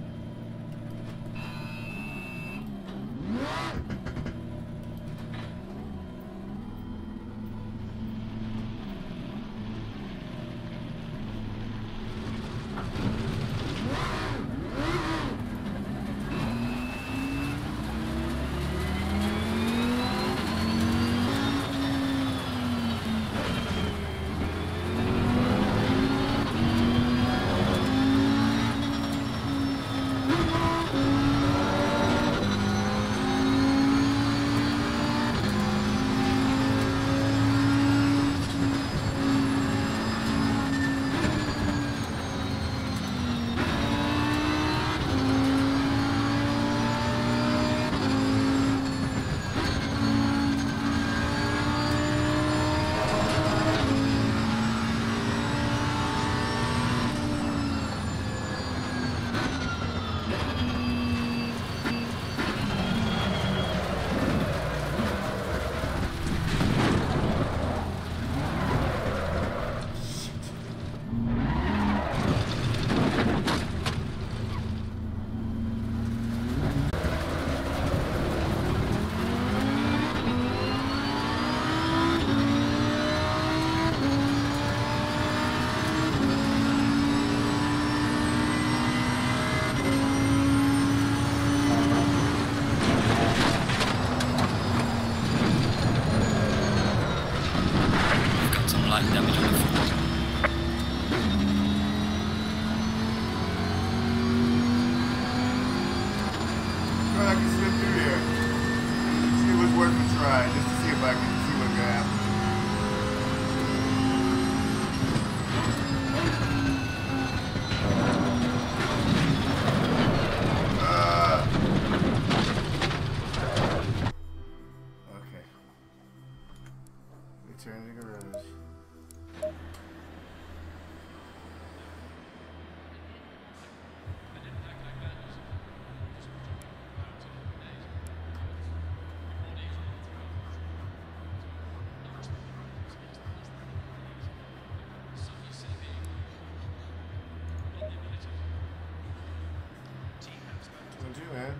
Damage on the front. Well, I can slip through here. See what's worth a try, just to see if I can see what's gonna happen. Uh, okay. Return to the garage. What you, man?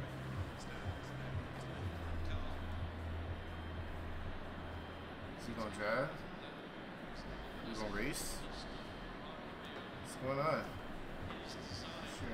Is he gonna drive? You gonna race? What's going on? Sure.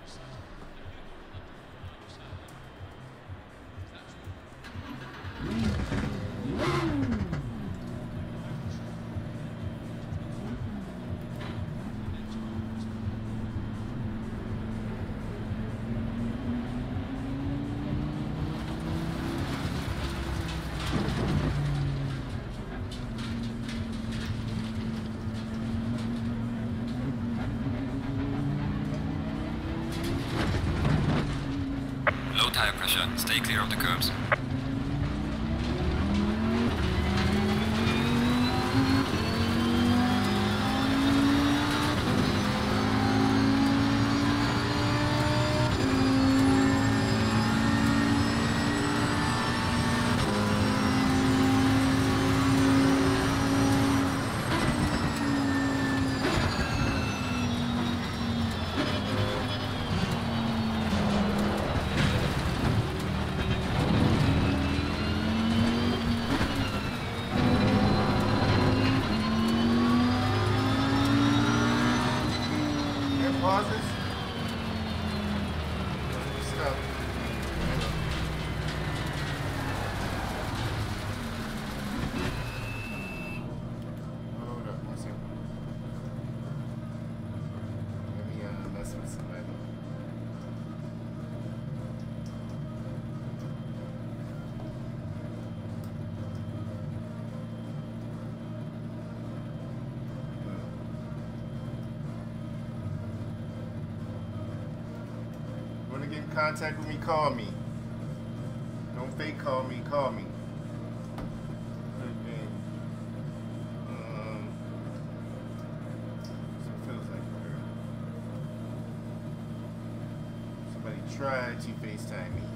Low tire pressure. Stay clear of the curbs. Pauses. Stop. Hold up, one second. Let me uh, mess with somebody. Want to get in contact with me, call me. Don't fake call me, call me. Okay. Um, so it feels like we're, somebody tried to FaceTime me.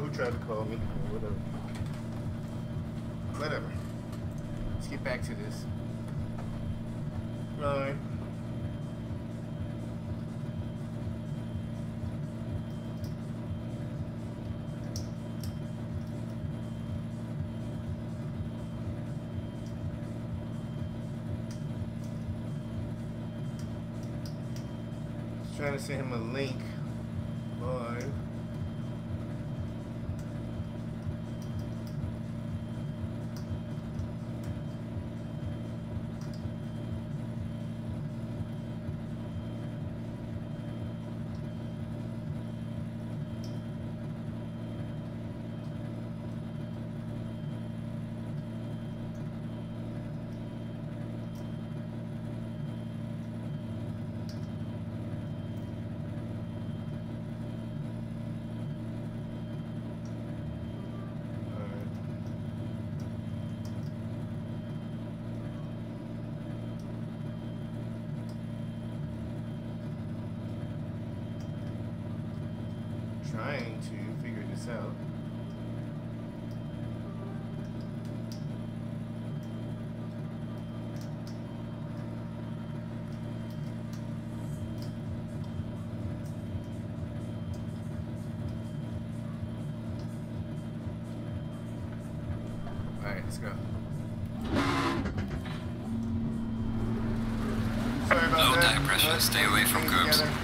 who tried to call me. Whatever. Whatever. Let's get back to this. Alright. Trying to send him a link live. Trying to figure this out. All right, let's go. Sorry about Low that. tire pressure, Let's stay away from curbs. together.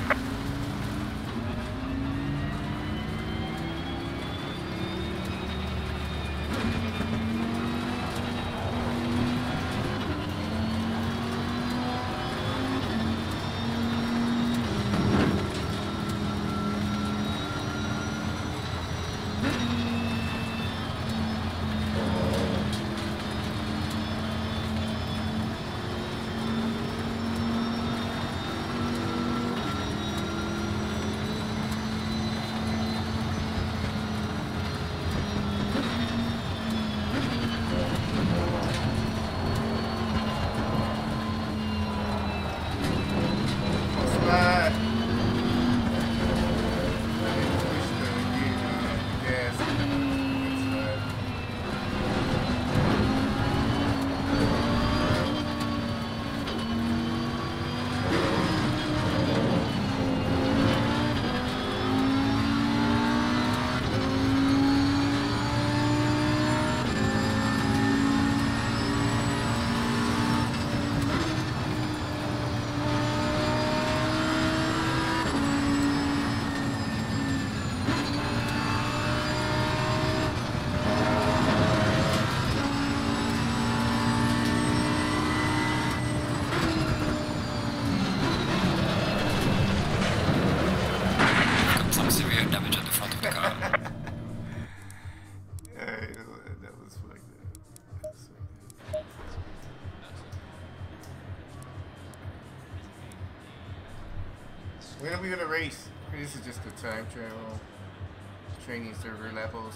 When are we gonna race? This is just a time travel training server levels.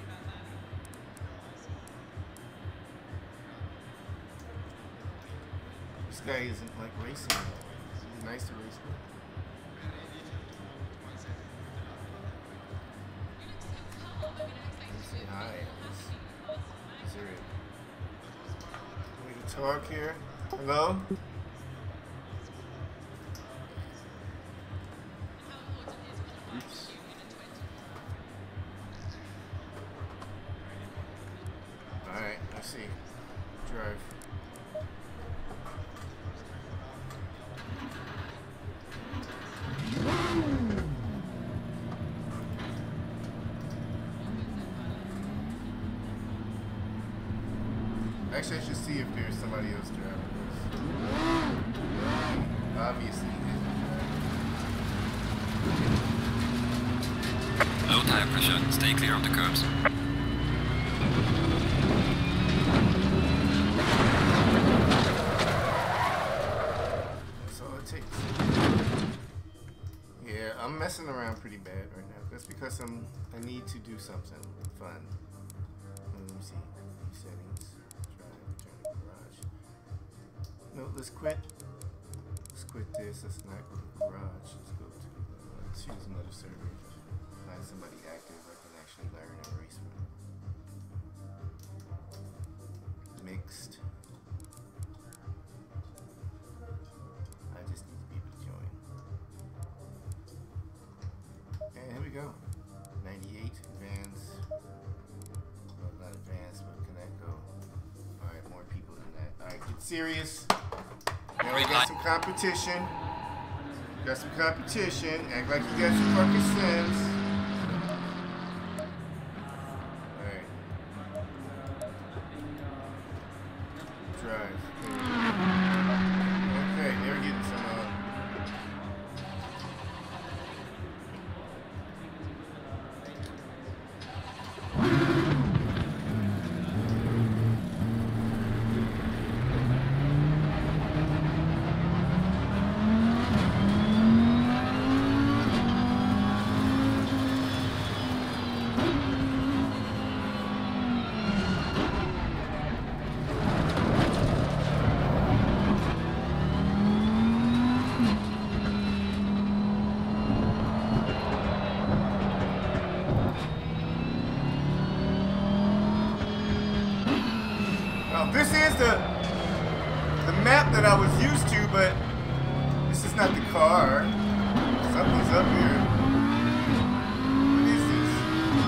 This guy isn't like racing. It's nice to race with. Say hi. Is there a way to talk here? Hello? Oops. Alright, let's see. Drive. Actually, I should see if there's somebody else driving this. Obviously, he isn't driving. Low tire pressure, stay clear of the curbs. That's all it takes. Yeah, I'm messing around pretty bad right now. That's because I'm I need to do something fun. Let me see. Settings. Try return to garage. No, let's quit. Let's quit this. Let's not go to garage. Let's go to uh, let's use another server. Find somebody active I can actually learn And here we go. ninety-eight, advance. Well, not advance, but can that go? Alright, more people than that. Alright, get serious. Now we got some competition. Got some competition. Act like you got some fucking sense. Alright. Drive. Okay, they're getting some uh this is the the map that I was used to, but this is not the car. Something's up here. What is this?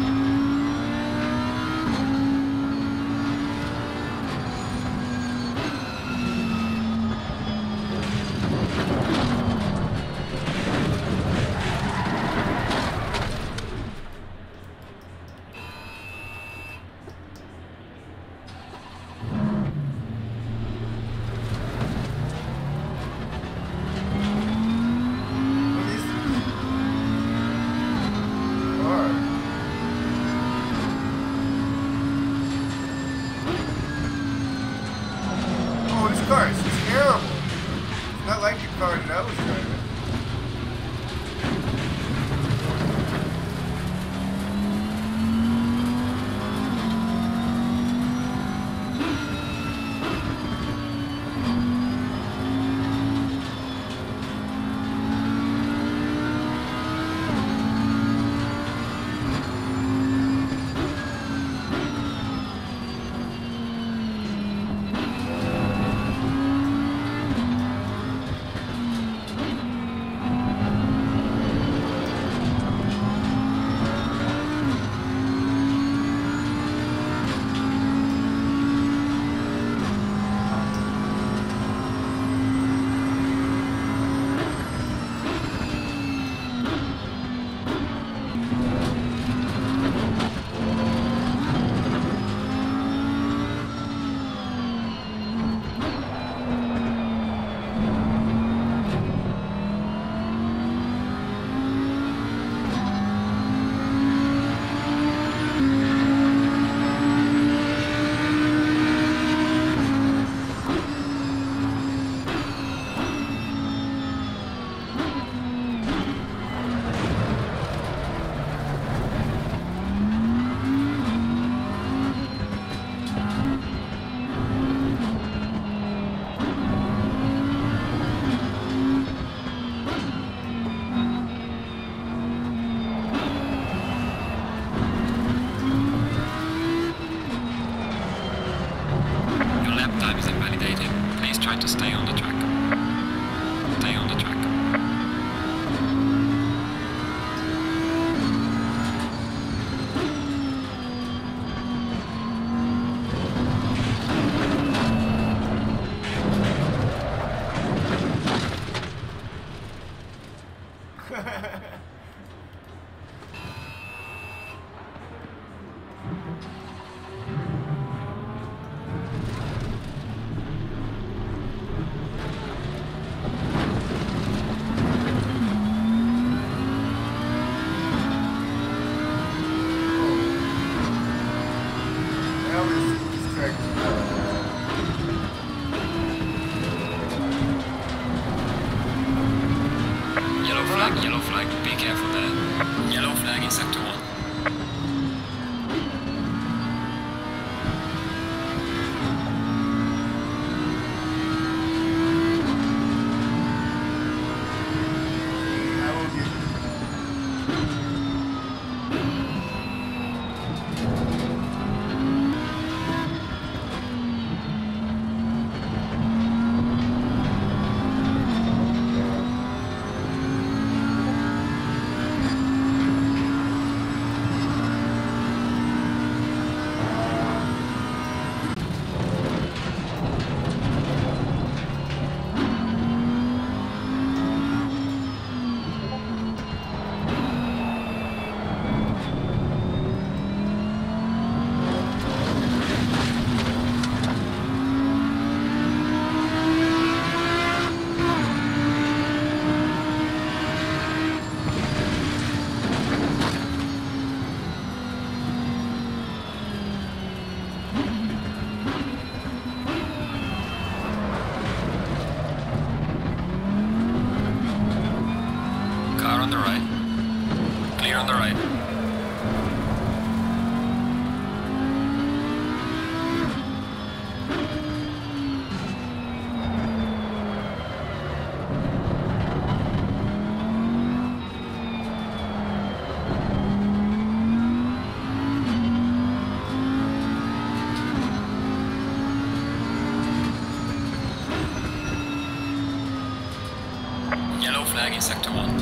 To stay on the track. Stay on the track. Yellow flag, be careful there. Yellow flag in sector one. in sector one.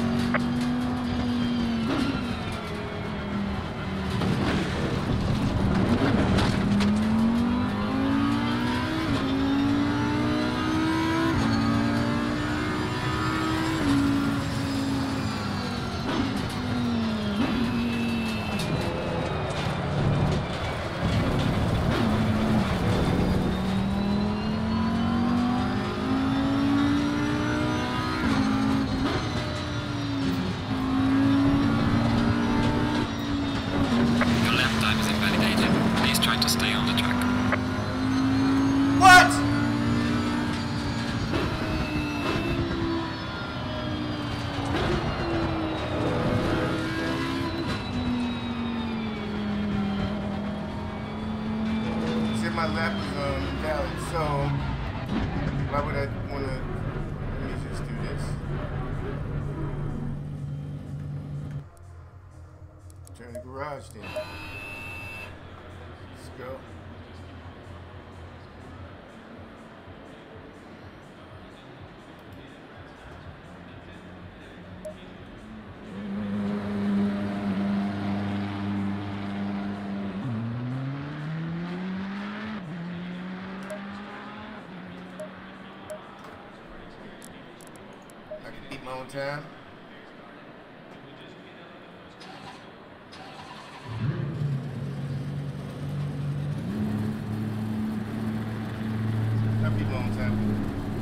My lap is um, valid, so why would I want to, let me just do this. Turn the garage then. Let's go. My own time. I'll beat my own time.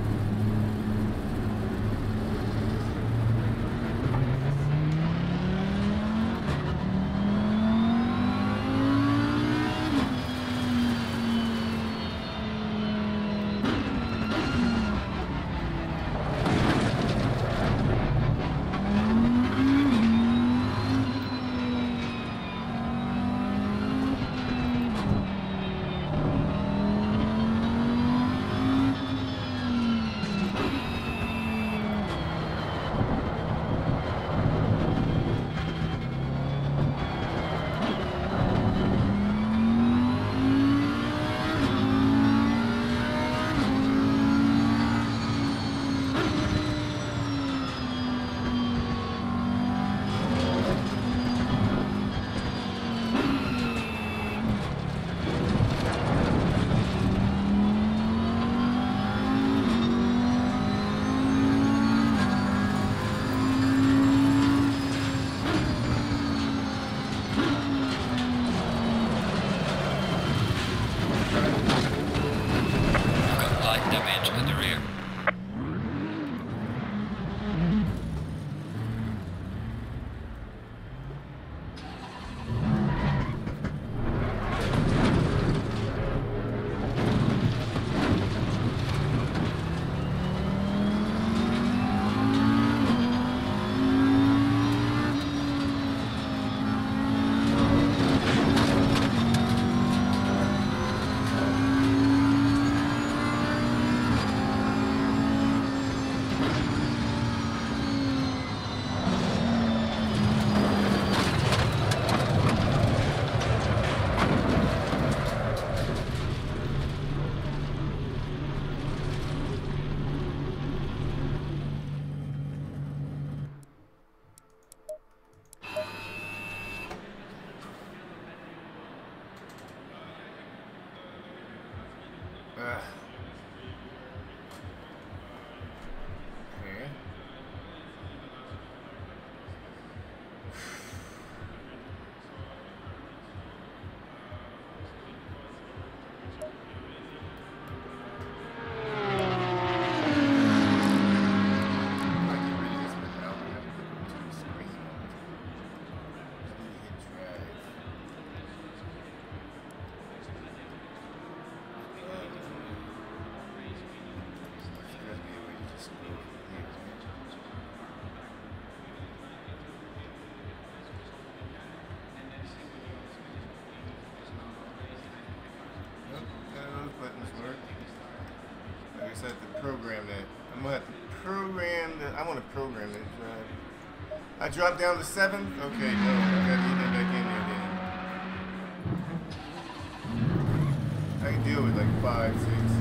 Uh, okay. I guess I have to program that. I'm gonna have to program that. I want to program that drive. I dropped down to seven? Okay, no, I gotta get that back in there then. I can deal with like five, six.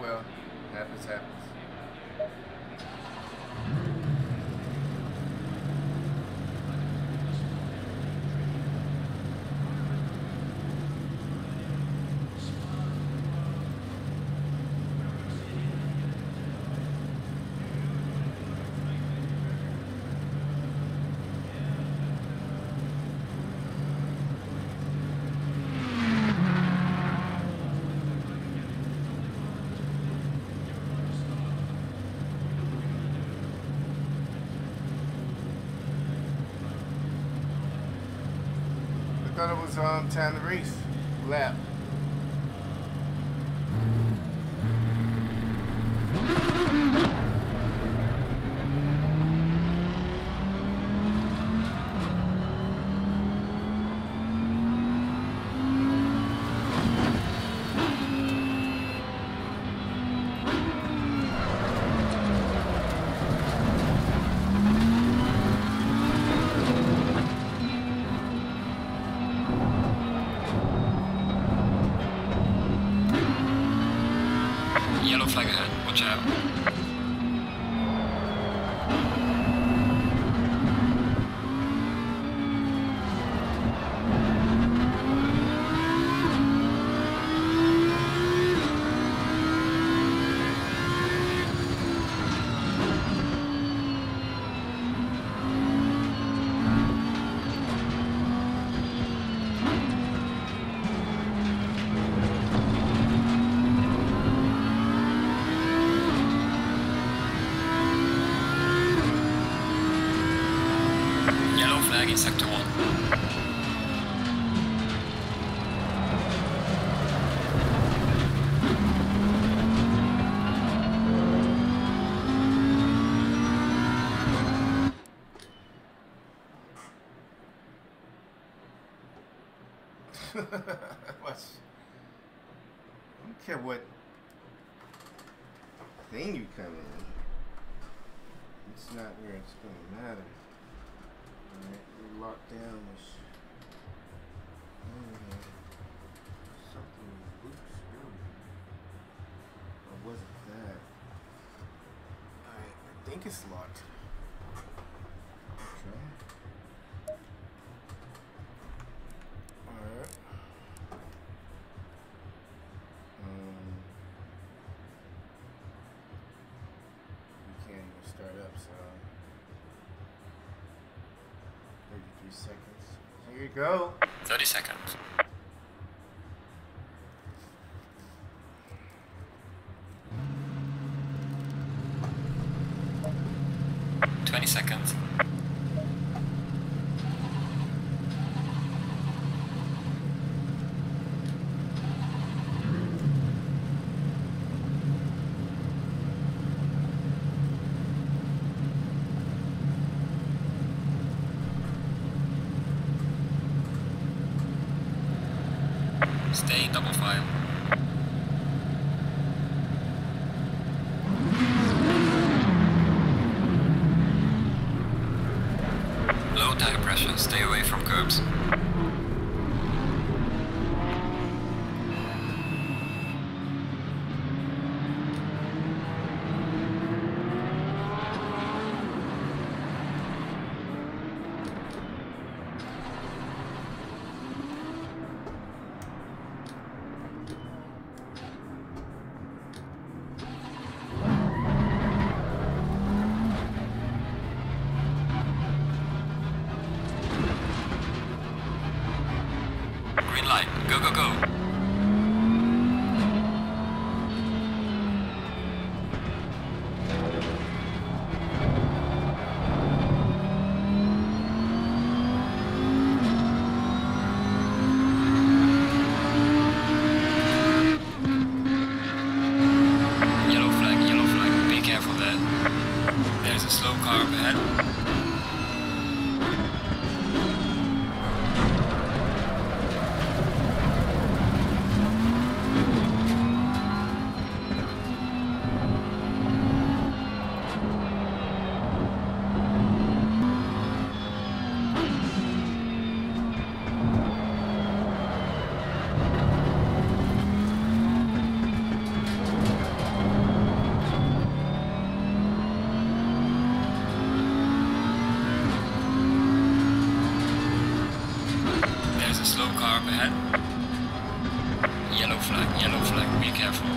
well. Happens, happens. I thought it was um, time to race. Lap. Yellow flag ahead, watch out. Flag in sector one. Watch. I don't care what thing you come in. It's not where it's gonna matter. Alright, we're locked down with mm, something boots earlier. Or was it that? Alright, I think it's locked. Okay. Alright. Um we can't even start up, so thirty-three seconds. Here you go. thirty seconds. twenty seconds. Stay in double file. Low tire pressure, stay away from curbs. Yellow flag, yellow flag, be careful.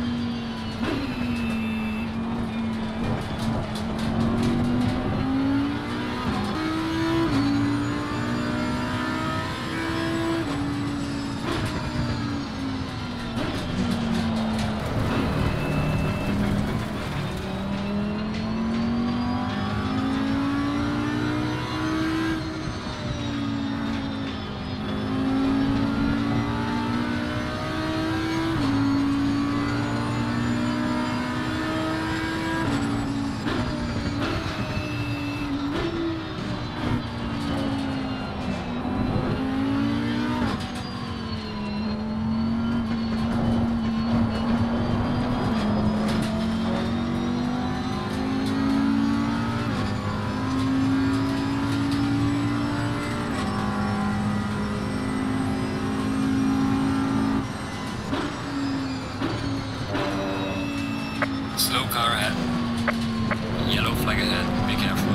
Slow car ahead. Yellow flag ahead, be careful.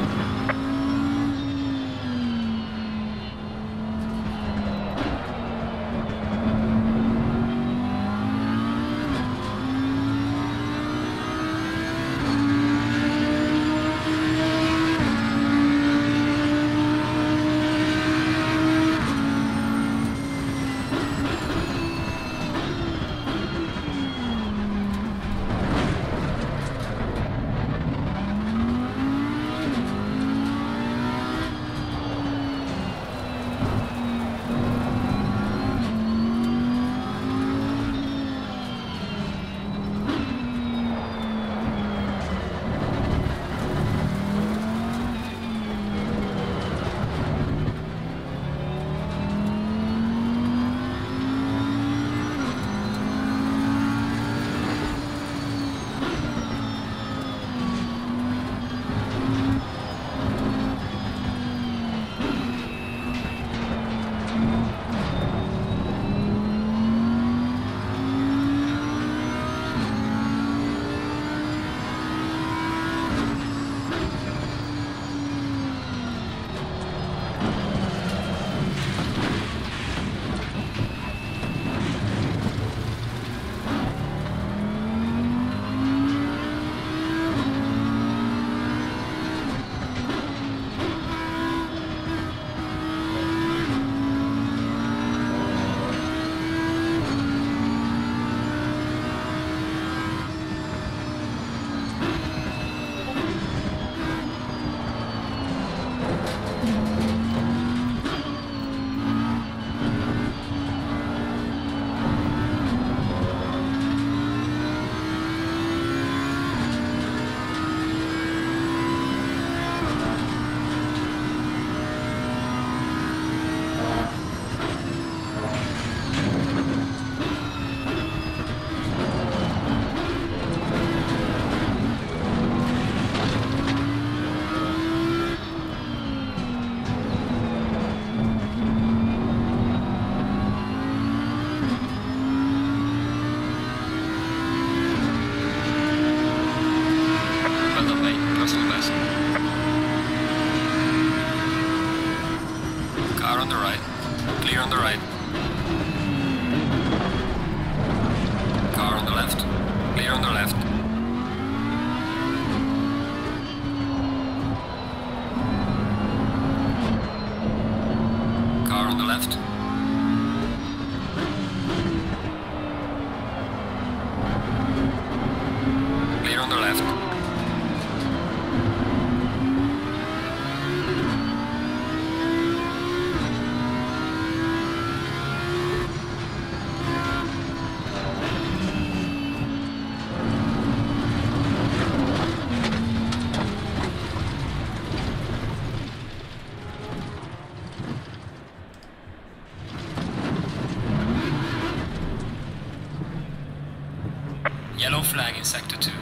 Yellow flag in sector two.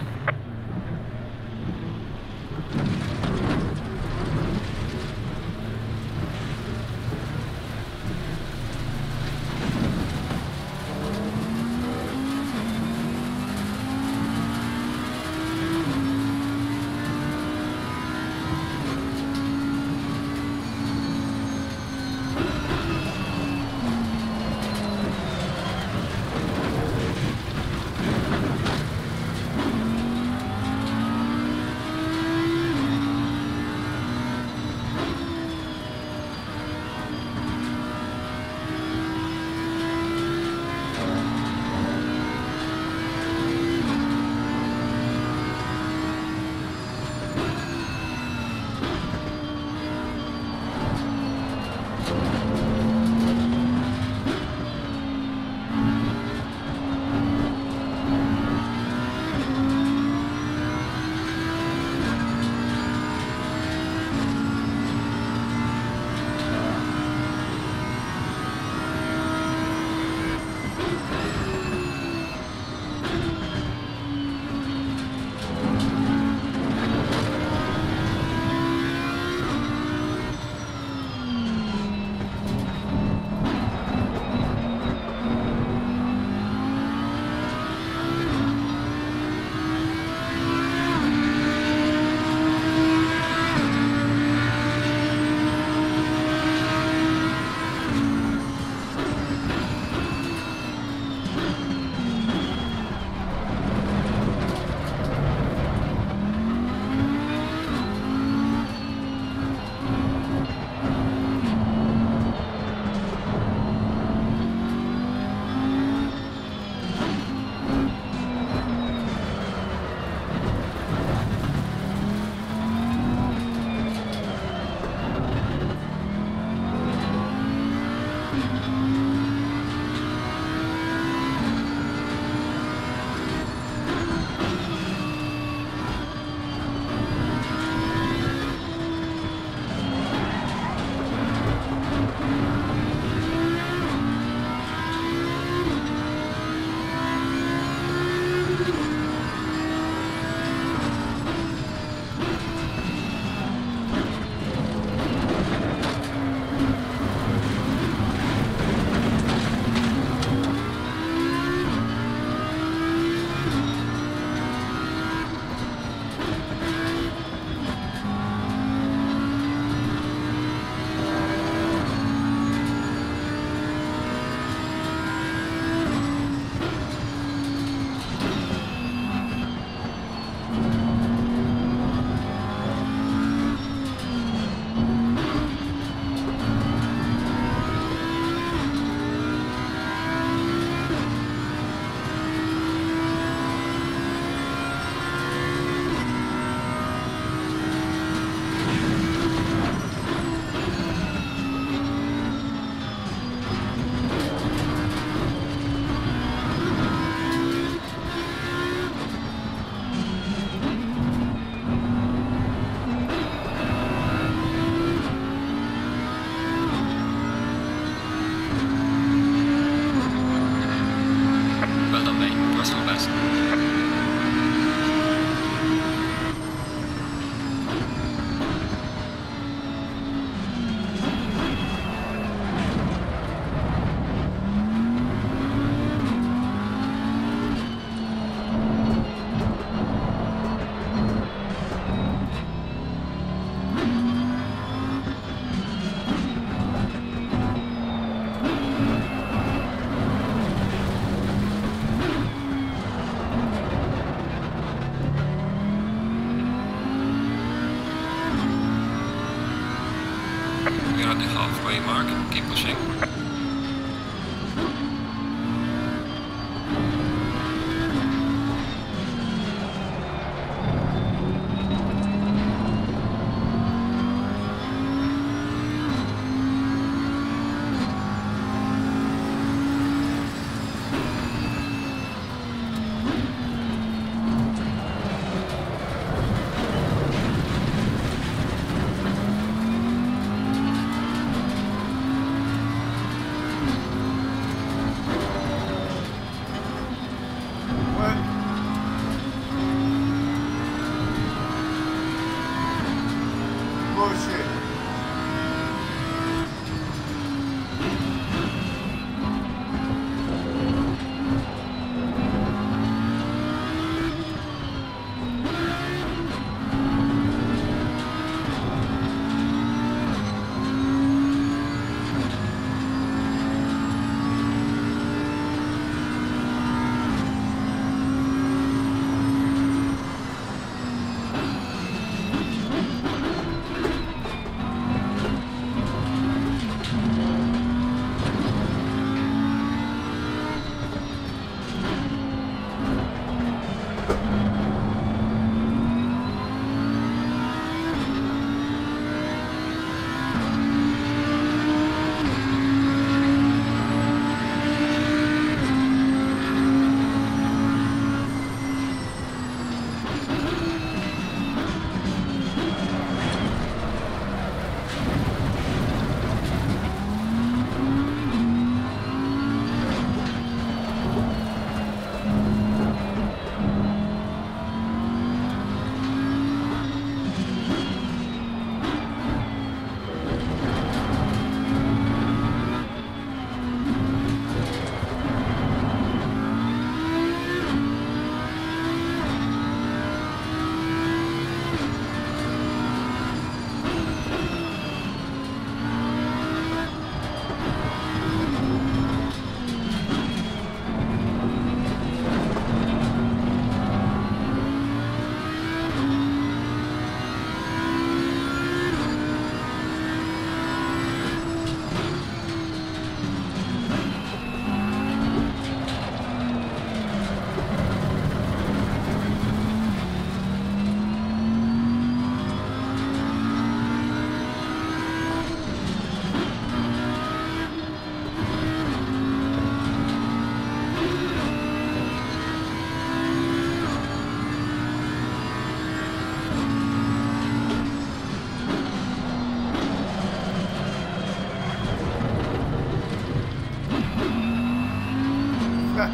We're at the halfway mark, keep pushing.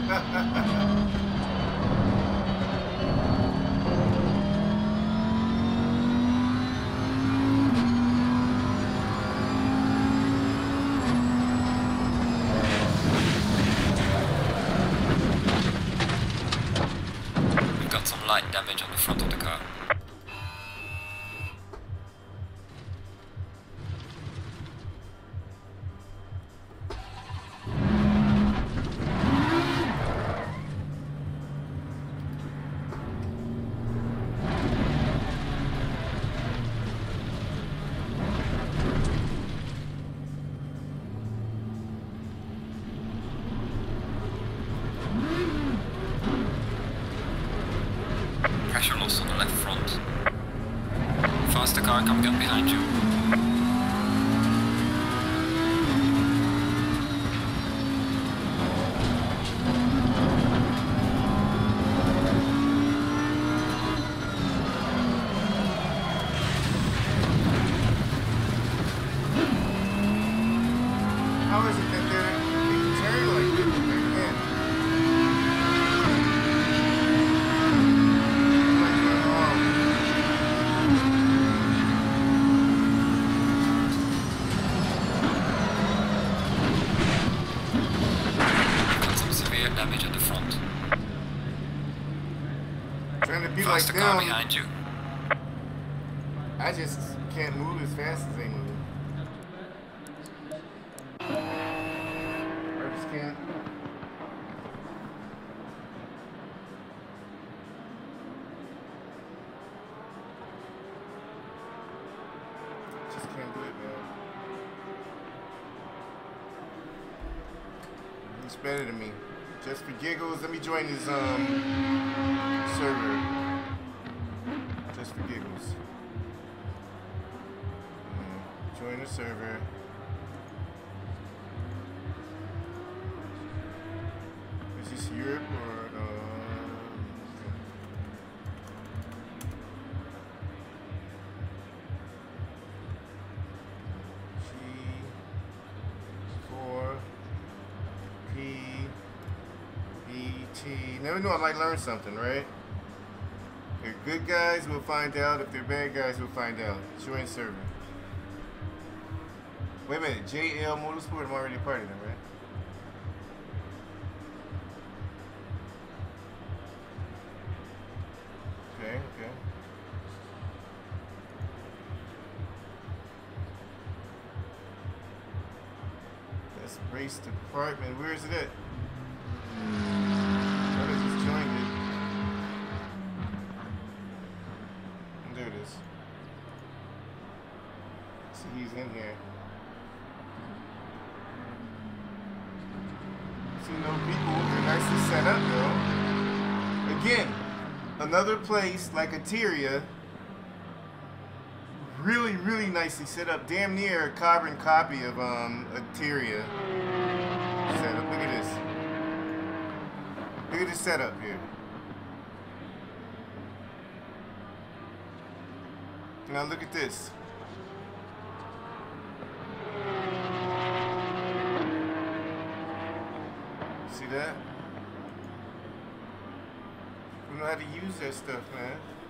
We've got some light damage on the front of the car. Pressure loss on the left front. Faster car coming up behind you. How is it that they're, they can turn like this? They can't. Like they're wrong. Got some severe damage at the front. Trying to be Faster like car them. behind you. I just can't move as fast as they move. I just can't. Just can't do it, man. He's better than me. Just for giggles, let me join his um server. Just for giggles. Mm, join the server. Is this Europe or uh, G four P E T? Never knew I might learn something, right? If they're good guys, we'll find out. If they're bad guys, we'll find out. Join server. Wait a minute, J L Motorsport, I'm already a part of them, right? Okay, okay. That's race department. Where is it at? Oh, they just joined it. And there it is. See, he's in here. See no people. They're nicely set up though. Again, another place like Ateria. Really, really nicely set up. Damn near a carbon copy of um Ateria setup. Look at this. Look at this setup here. Now look at this. See that? We know how to use that stuff, man.